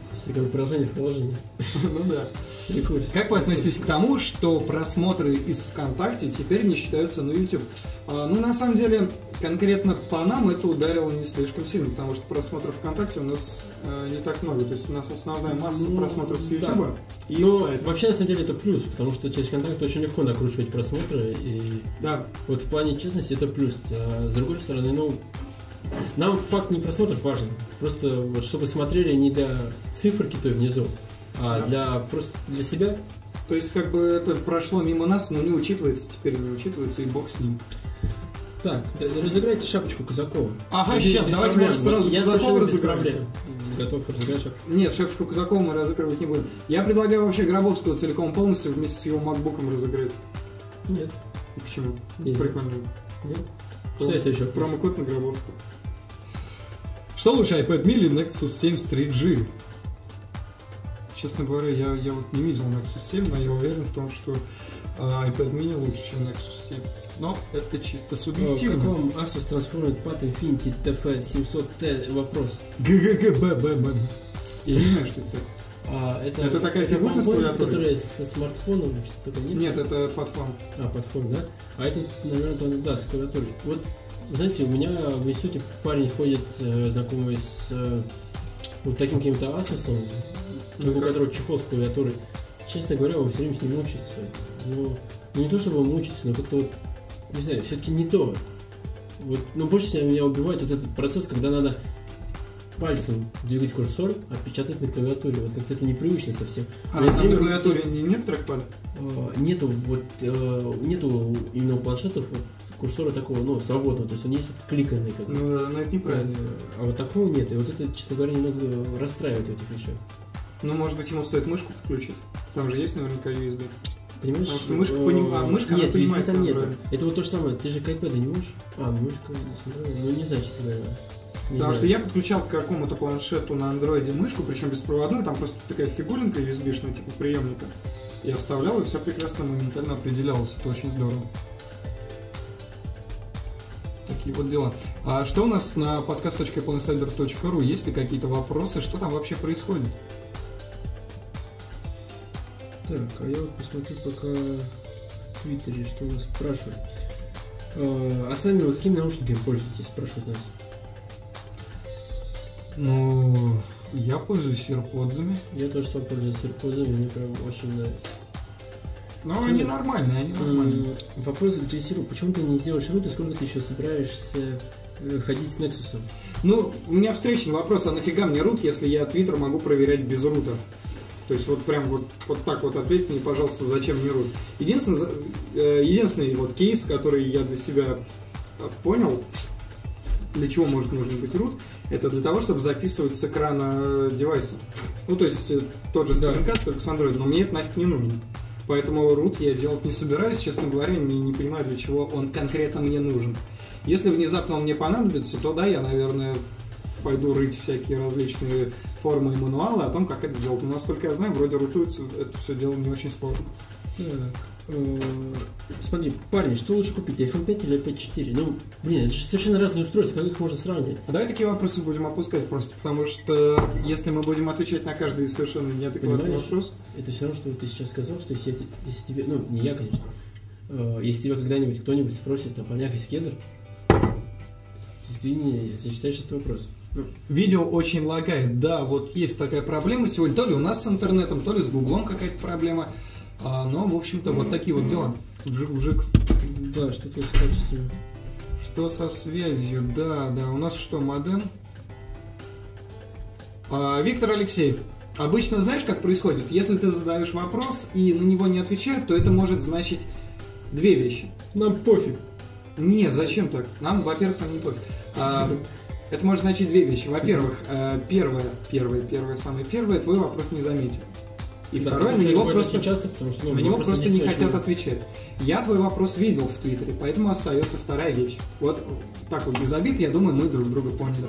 Такое приложение в приложении. Ну да. Прикольно. Как вы относитесь к тому, что просмотры из ВКонтакте теперь не считаются на YouTube? А, ну, на самом деле, конкретно по нам это ударило не слишком сильно, потому что просмотров ВКонтакте у нас э, не так много. То есть у нас основная масса Ну, просмотров с YouTube да. и с Но сайта. вообще, на самом деле, это плюс, потому что через контакт очень легко накручивать просмотры, и Да. вот в плане честности это плюс. А с другой стороны, ну, нам факт не просмотров важен. Просто вот чтобы смотрели не для циферки той внизу, а Да. для просто для себя. То есть, как бы это прошло мимо нас, но не учитывается, теперь не учитывается, и бог с ним. Так, разыграйте шапочку Казакова. Ага, Без- сейчас, без давайте, проблем. может, сразу Я Казакова совершенно без разыграем. проблем. Готов разыграть шапочку. Нет, шапочку Казакова мы разыгрывать не будем. Я предлагаю вообще Гробовского целиком полностью вместе с его макбуком разыграть. Нет. Почему? Нет. Прикольно. Нет. Что если еще? Промокод на Гробовского. Что лучше, iPad mini или Nexus семь с три джи? Честно говоря, я, я вот не видел Nexus семь, но я уверен в том, что э, iPad mini лучше, чем Nexus семь. Но это чисто В субъективно. каком Asus Transformed Pad Infinity ти эф семьсот ти вопрос? ГГГБББ. Я не знаю, что это такое. А, это, Это такая это фигурка с компонент, клавиатурой? которая со смартфоном, что такое, нет? Нет, это платформа. А, платформа, да? А этот, наверное, он, да, с клавиатурой. Вот, знаете, у меня в институте парень ходит, э, знакомый с э, вот таким каким-то Asus, Ну, у как? которого чехол с клавиатурой. Честно говоря, он все время с ним мучается. Ну, ну, не то, чтобы он мучится, но как-то вот, не знаю, все-таки не то. Вот, но больше всего меня убивает вот этот процесс, когда надо пальцем двигать курсор, а печатать на клавиатуре. Вот как-то это непривычно совсем. А, Но я там всё на время клавиатуре вот, не- нет трекпада? э, нету вот э, нету именно у планшетов вот курсора такого, ну, свободного, то есть он есть вот кликанный как бы. Ну, да, но это неправильно. Э, А вот такого нет. И вот это, честно говоря, немного расстраивает в этих вещах. Ну, может быть, ему стоит мышку подключить? Там же есть наверняка ю эс би. Понимаешь? Потому что мышка э, поним- а, мышка, она нет, понимает там нет. Android. Это вот то же самое. Ты же к iPad не можешь? А, мышка с Android. Ну, не знаю, честно говоря. Не Потому знаю. что я подключал к какому-то планшету на андроиде мышку, причем беспроводную, там просто такая фигуринка ю эс би-шная, типа приемника. Я вставлял, и все прекрасно моментально определялось. Это очень здорово. Такие вот дела. А что у нас на подкаст точка apple insider точка ru? Есть ли какие-то вопросы? Что там вообще происходит? Так, а я вот посмотрю пока в Твиттере, что у нас спрашивают. А, а сами вот какими наушниками пользуетесь, спрашивают нас. Ну, я пользуюсь AirPods'ами. Я тоже сам пользуюсь AirPods'ами, мне прям очень нравится. Но они нормальные, они нормальные. М, Вопрос к джей си ру. Почему ты не сделаешь рут и сколько ты еще собираешься э, ходить с Nexus? Ну, у меня встречный вопрос, а нафига мне рут, если я Twitter могу проверять без рута? То есть вот прям вот, вот так вот ответьте мне, пожалуйста, зачем мне рут. Единственный, за- э, единственный вот кейс, который я для себя э, понял, для чего может нужен быть рут, это для того, чтобы записывать с экрана э, девайса. Ну, то есть э, тот же Да. скринкаст, только с Android, но мне это нафиг не нужно. Поэтому рут я делать не собираюсь, честно говоря, не, не понимаю, для чего он конкретно мне нужен. Если внезапно он мне понадобится, то да, я, наверное, пойду рыть всякие различные формы и мануалы о том, как это сделать. Но, насколько я знаю, вроде рутуется это все дело не очень сложно. Так, э, смотри, парни, что лучше купить, айфон пять или айпад четыре? Ну, блин, это же совершенно разные устройства, как их можно сравнивать? А давай такие вопросы будем опускать просто, потому что если мы будем отвечать на каждый совершенно неадекватный Понимаешь? вопрос... Это все равно, что ты сейчас сказал, что если, я те- если тебе, ну, не я, конечно, э, если тебя когда-нибудь кто-нибудь спросит, а поняк из кедр, ты не зачитаешь этот вопрос. Ну, Видео очень лагает. Да, вот есть такая проблема сегодня. То ли у нас с интернетом, то ли с гуглом какая-то проблема. А, но, в общем-то, вот такие вот дела. Жик-жик. да, что-то с качеством. Что со связью? Да, да. У нас что, модем? А, Виктор Алексеев. Обычно знаешь, как происходит? Если ты задаешь вопрос и на него не отвечают, то это может значить две вещи. Нам пофиг. Не, зачем так? Нам, во-первых, нам не пофиг. А, это может значить две вещи. Во-первых, э, первое, первое, первое, самое первое, твой вопрос не заметен. И Да, второе, на потому что него это просто, очень часто, потому что, ну, на него вопросы просто не действительно хотят отвечать. Я твой вопрос видел в Твиттере, поэтому остается вторая вещь. Вот так вот без обид, я думаю, мы друг друга поняли.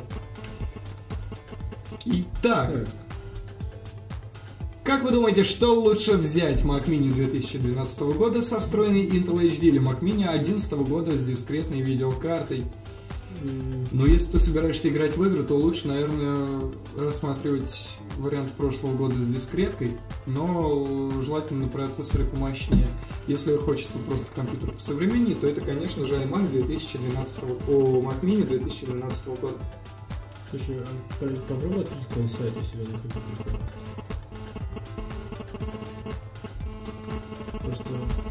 Итак, Так. как вы думаете, что лучше взять? Mac Mini две тысячи двенадцатого года со встроенной Intel эйч ди или Mac Mini две тысячи одиннадцатого года с дискретной видеокартой? М, Но если ты собираешься играть в игры, то лучше, наверное, рассматривать вариант прошлого года с дискреткой, но желательно на процессоре помощнее. Если хочется просто компьютер посовременнее, то это, конечно же, iMac две тысячи двенадцатого, о, Mac Mini две тысячи двенадцатого года. Слушай, а попробуй открыть какой-нибудь сайт у себя на компьютере. Просто...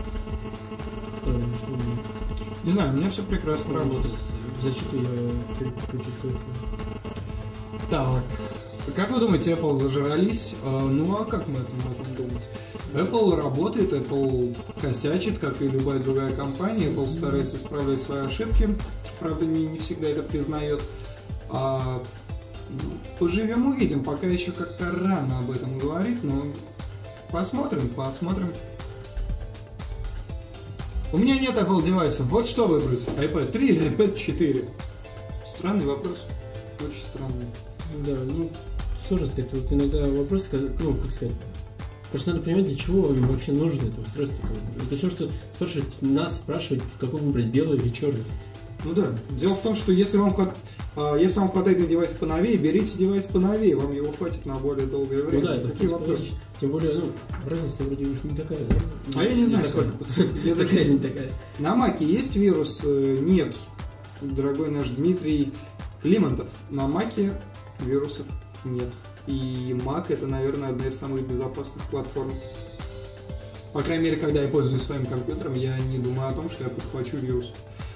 Не знаю, у меня все прекрасно работает. Зачем я переключить кое-что? Так, как вы думаете, Apple зажрались? А, ну а как мы это можем думать? Apple работает, Apple косячит, как и любая другая компания. Apple старается исправлять свои ошибки, правда, не, не всегда это признает. А, поживем, увидим. Пока еще как-то рано об этом говорить, но посмотрим, посмотрим. У меня нет Apple девайсов. Вот что выбрать? iPad три или iPad четыре? Странный вопрос. Очень странный. Да, ну, сложно сказать. Вот иногда вопрос, ну, как сказать, просто надо понимать, для чего им вообще нужно это устройство. Это все, что спрашивают, нас спрашивают, какой выбрать, белый или черный. Ну да. Дело в том, что если вам, если вам хватает на девайс поновее, берите девайс поновее, вам его хватит на более долгое время. Ну да, это такие вопросы. Тем более, ну, разница вроде у них не такая, да? А я не знаю, сколько. Не такая, не такая. На Маке есть вирус? Нет. Дорогой наш Дмитрий Климантов, на Маке вирусов нет. И Mac это, наверное, одна из самых безопасных платформ. По крайней мере, когда я пользуюсь своим компьютером, я не думаю о том, что я подхвачу вирус.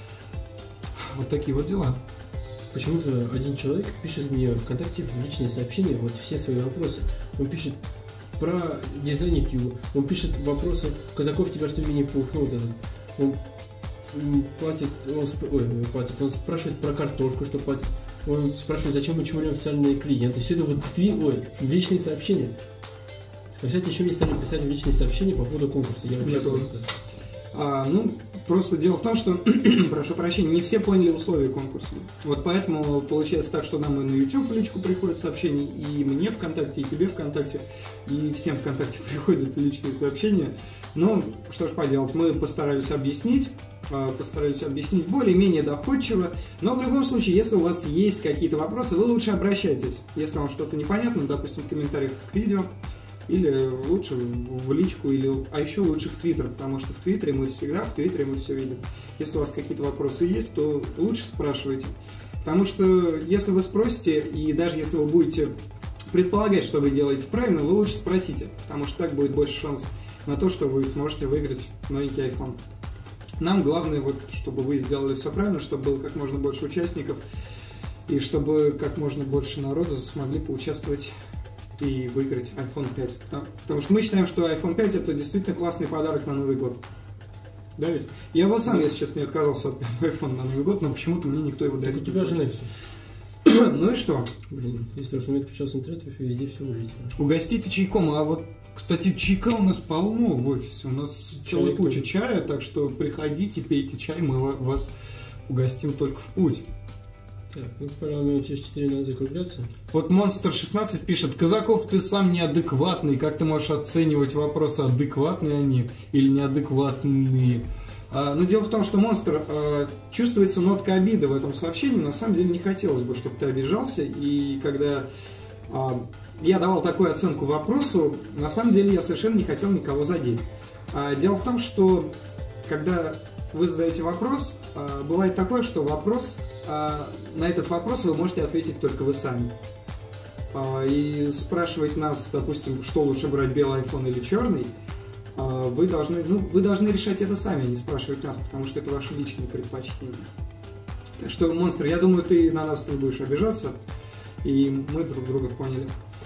Вот такие вот дела. Почему-то один человек пишет мне ВКонтакте в личные сообщения вот все свои вопросы. Он пишет про дизайн YouTube, он пишет вопросы, Казаков тебя что Винни-Пух, ну вот этот. Он платит, он, ой, платит, он спрашивает про картошку, что платит. Он спрашивает, зачем мы чморим официальные клиенты. Все это вот ой, в личные сообщения. А, кстати, еще мне стали писать в личные сообщения по поводу конкурса. Я Мне тоже. А, ну, просто дело в том, что, прошу прощения, не все поняли условия конкурса. Вот поэтому получается так, что нам и на YouTube в личку приходят сообщения, и мне ВКонтакте, и тебе ВКонтакте, и всем ВКонтакте приходят личные сообщения. Ну, что ж поделать, мы постарались объяснить, постарались объяснить более-менее доходчиво, но в любом случае, если у вас есть какие-то вопросы, вы лучше обращайтесь. Если вам что-то непонятно, допустим, в комментариях к видео, или лучше в личку, или, а еще лучше в Твиттер, потому что в Твиттере мы всегда, в Твиттере мы все видим. Если у вас какие-то вопросы есть, то лучше спрашивайте. Потому что если вы спросите, и даже если вы будете предполагать, что вы делаете правильно, вы лучше спросите, потому что так будет больше шансов на то, что вы сможете выиграть новенький iPhone. Нам главное, вот, чтобы вы сделали все правильно, чтобы было как можно больше участников, и чтобы как можно больше народу смогли поучаствовать и выиграть айфон пять. Потому, потому что мы считаем, что айфон пять это действительно классный подарок на Новый год. Да ведь? Я вот сам, если честно, не отказался от айфона на Новый год, но почему-то мне никто его дарит. Так у тебя же Nexus. Ну и что? Блин, из-за того, что у меня отключался интернет, везде все вылетело. Угостите чайком, а вот, кстати, чайка у нас полно в офисе. У нас целая куча чая, так что приходите, пейте чай, мы вас угостим только в путь. Так, ну, пора минут через четыре надо закругляться. Вот Монстр шестнадцать пишет: Казаков, ты сам неадекватный, как ты можешь оценивать вопросы, адекватные они или неадекватные? А, но дело в том, что Монстр, а, чувствуется нотка обиды в этом сообщении, на самом деле не хотелось бы, чтобы ты обижался, и когда а, я давал такую оценку вопросу, на самом деле я совершенно не хотел никого задеть. А, дело в том, что когда вы задаете вопрос, бывает такое, что вопрос, на этот вопрос вы можете ответить только вы сами. И спрашивать нас, допустим, что лучше брать, белый iPhone или черный, вы должны, ну, вы должны решать это сами, а не спрашивать нас, потому что это ваши личные предпочтения. Так что, Монстр, я думаю, ты на нас не будешь обижаться, и мы друг друга поняли.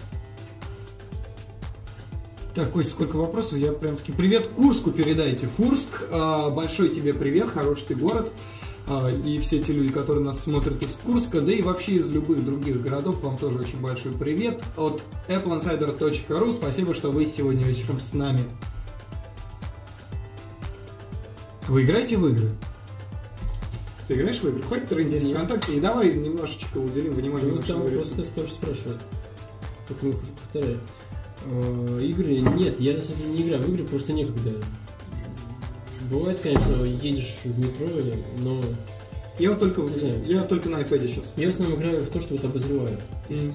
Так, ой, сколько вопросов, я прям таки привет Курску передайте. Курск, э, большой тебе привет, хороший ты город. Э, и все те люди, которые нас смотрят из Курска, да и вообще из любых других городов, вам тоже очень большой привет от эпл инсайдер точка ру. Спасибо, что вы сегодня вечером с нами. Вы играете в игры? Ты играешь в игры? Хоть трындеть в ВКонтакте и давай немножечко уделим внимание ну, нашему там просто тоже спрашивают. Как мы их уже повторяем. Игры нет, я на самом деле не играю в игры, просто некогда. Бывает, конечно, едешь в метро, но... Я вот только, я только на iPad сейчас. Я в основном играю в то, что вот обозреваю. Mm.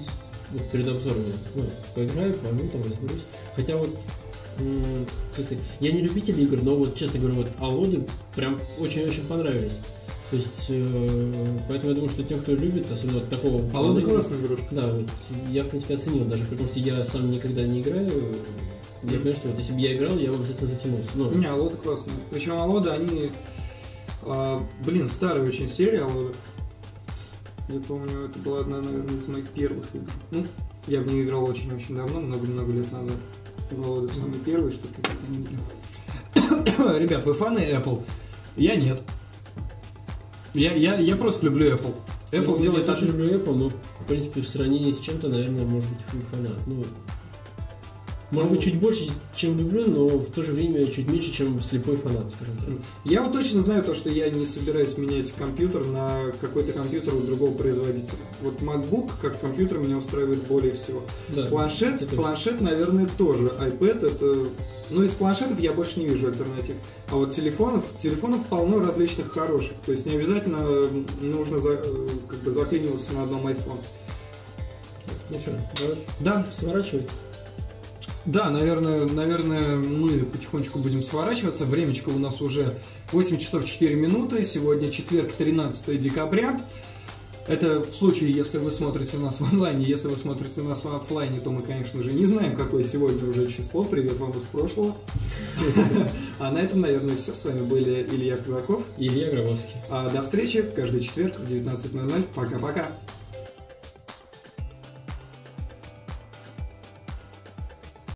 вот перед обзором, ну, поиграю, пойму, там разберусь. Хотя вот, м- как сказать, я не любитель игр, но вот, честно говоря, вот Алоды прям очень-очень понравились. То есть, э- поэтому я думаю, что тем, кто любит, особенно вот такого... Алоды классная игрушка. Да, вот, я, в принципе, оценил даже, потому что я сам никогда не играю. Я понимаю, что вот если бы я играл, я бы обязательно затянулся. Но... Не, Алоды классные. Причем Алоды, они... А, блин, старая очень серия Алоды. Я помню, это была одна, наверное, из моих первых игр. Ну, я в нее играл очень-очень давно, много-много лет назад. В Алоды в самые первые, что какие-то игры. Ребят, вы фаны Apple? Я нет. Я, я, я просто люблю Apple. Apple ну, делает... Я тоже от... люблю Apple, но, в принципе, в сравнении с чем-то, наверное, может быть, и фанат. Ну, может быть, чуть больше, чем люблю, но в то же время чуть меньше, чем слепой фанат, скажем так. Я вот точно знаю то, что я не собираюсь менять компьютер на какой-то компьютер у другого производителя. Вот MacBook как компьютер меня устраивает более всего. Да, планшет, это... планшет, наверное, тоже. iPad это... Ну, из планшетов я больше не вижу альтернатив. А вот телефонов, телефонов полно различных хороших. То есть не обязательно нужно за, как бы заклиниваться на одном iPhone. Ну что, давай да. сворачивать? Да, наверное, наверное, мы потихонечку будем сворачиваться. Времечко у нас уже восемь часов четыре минуты. Сегодня четверг, тринадцатое декабря. Это в случае, если вы смотрите нас в онлайне. Если вы смотрите нас в офлайне, то мы, конечно же, не знаем, какое сегодня уже число. Привет вам из прошлого. А на этом, наверное, все. С вами были Илья Казаков и Илья Гробовский. До встречи каждый четверг в девятнадцать ноль ноль. Пока-пока.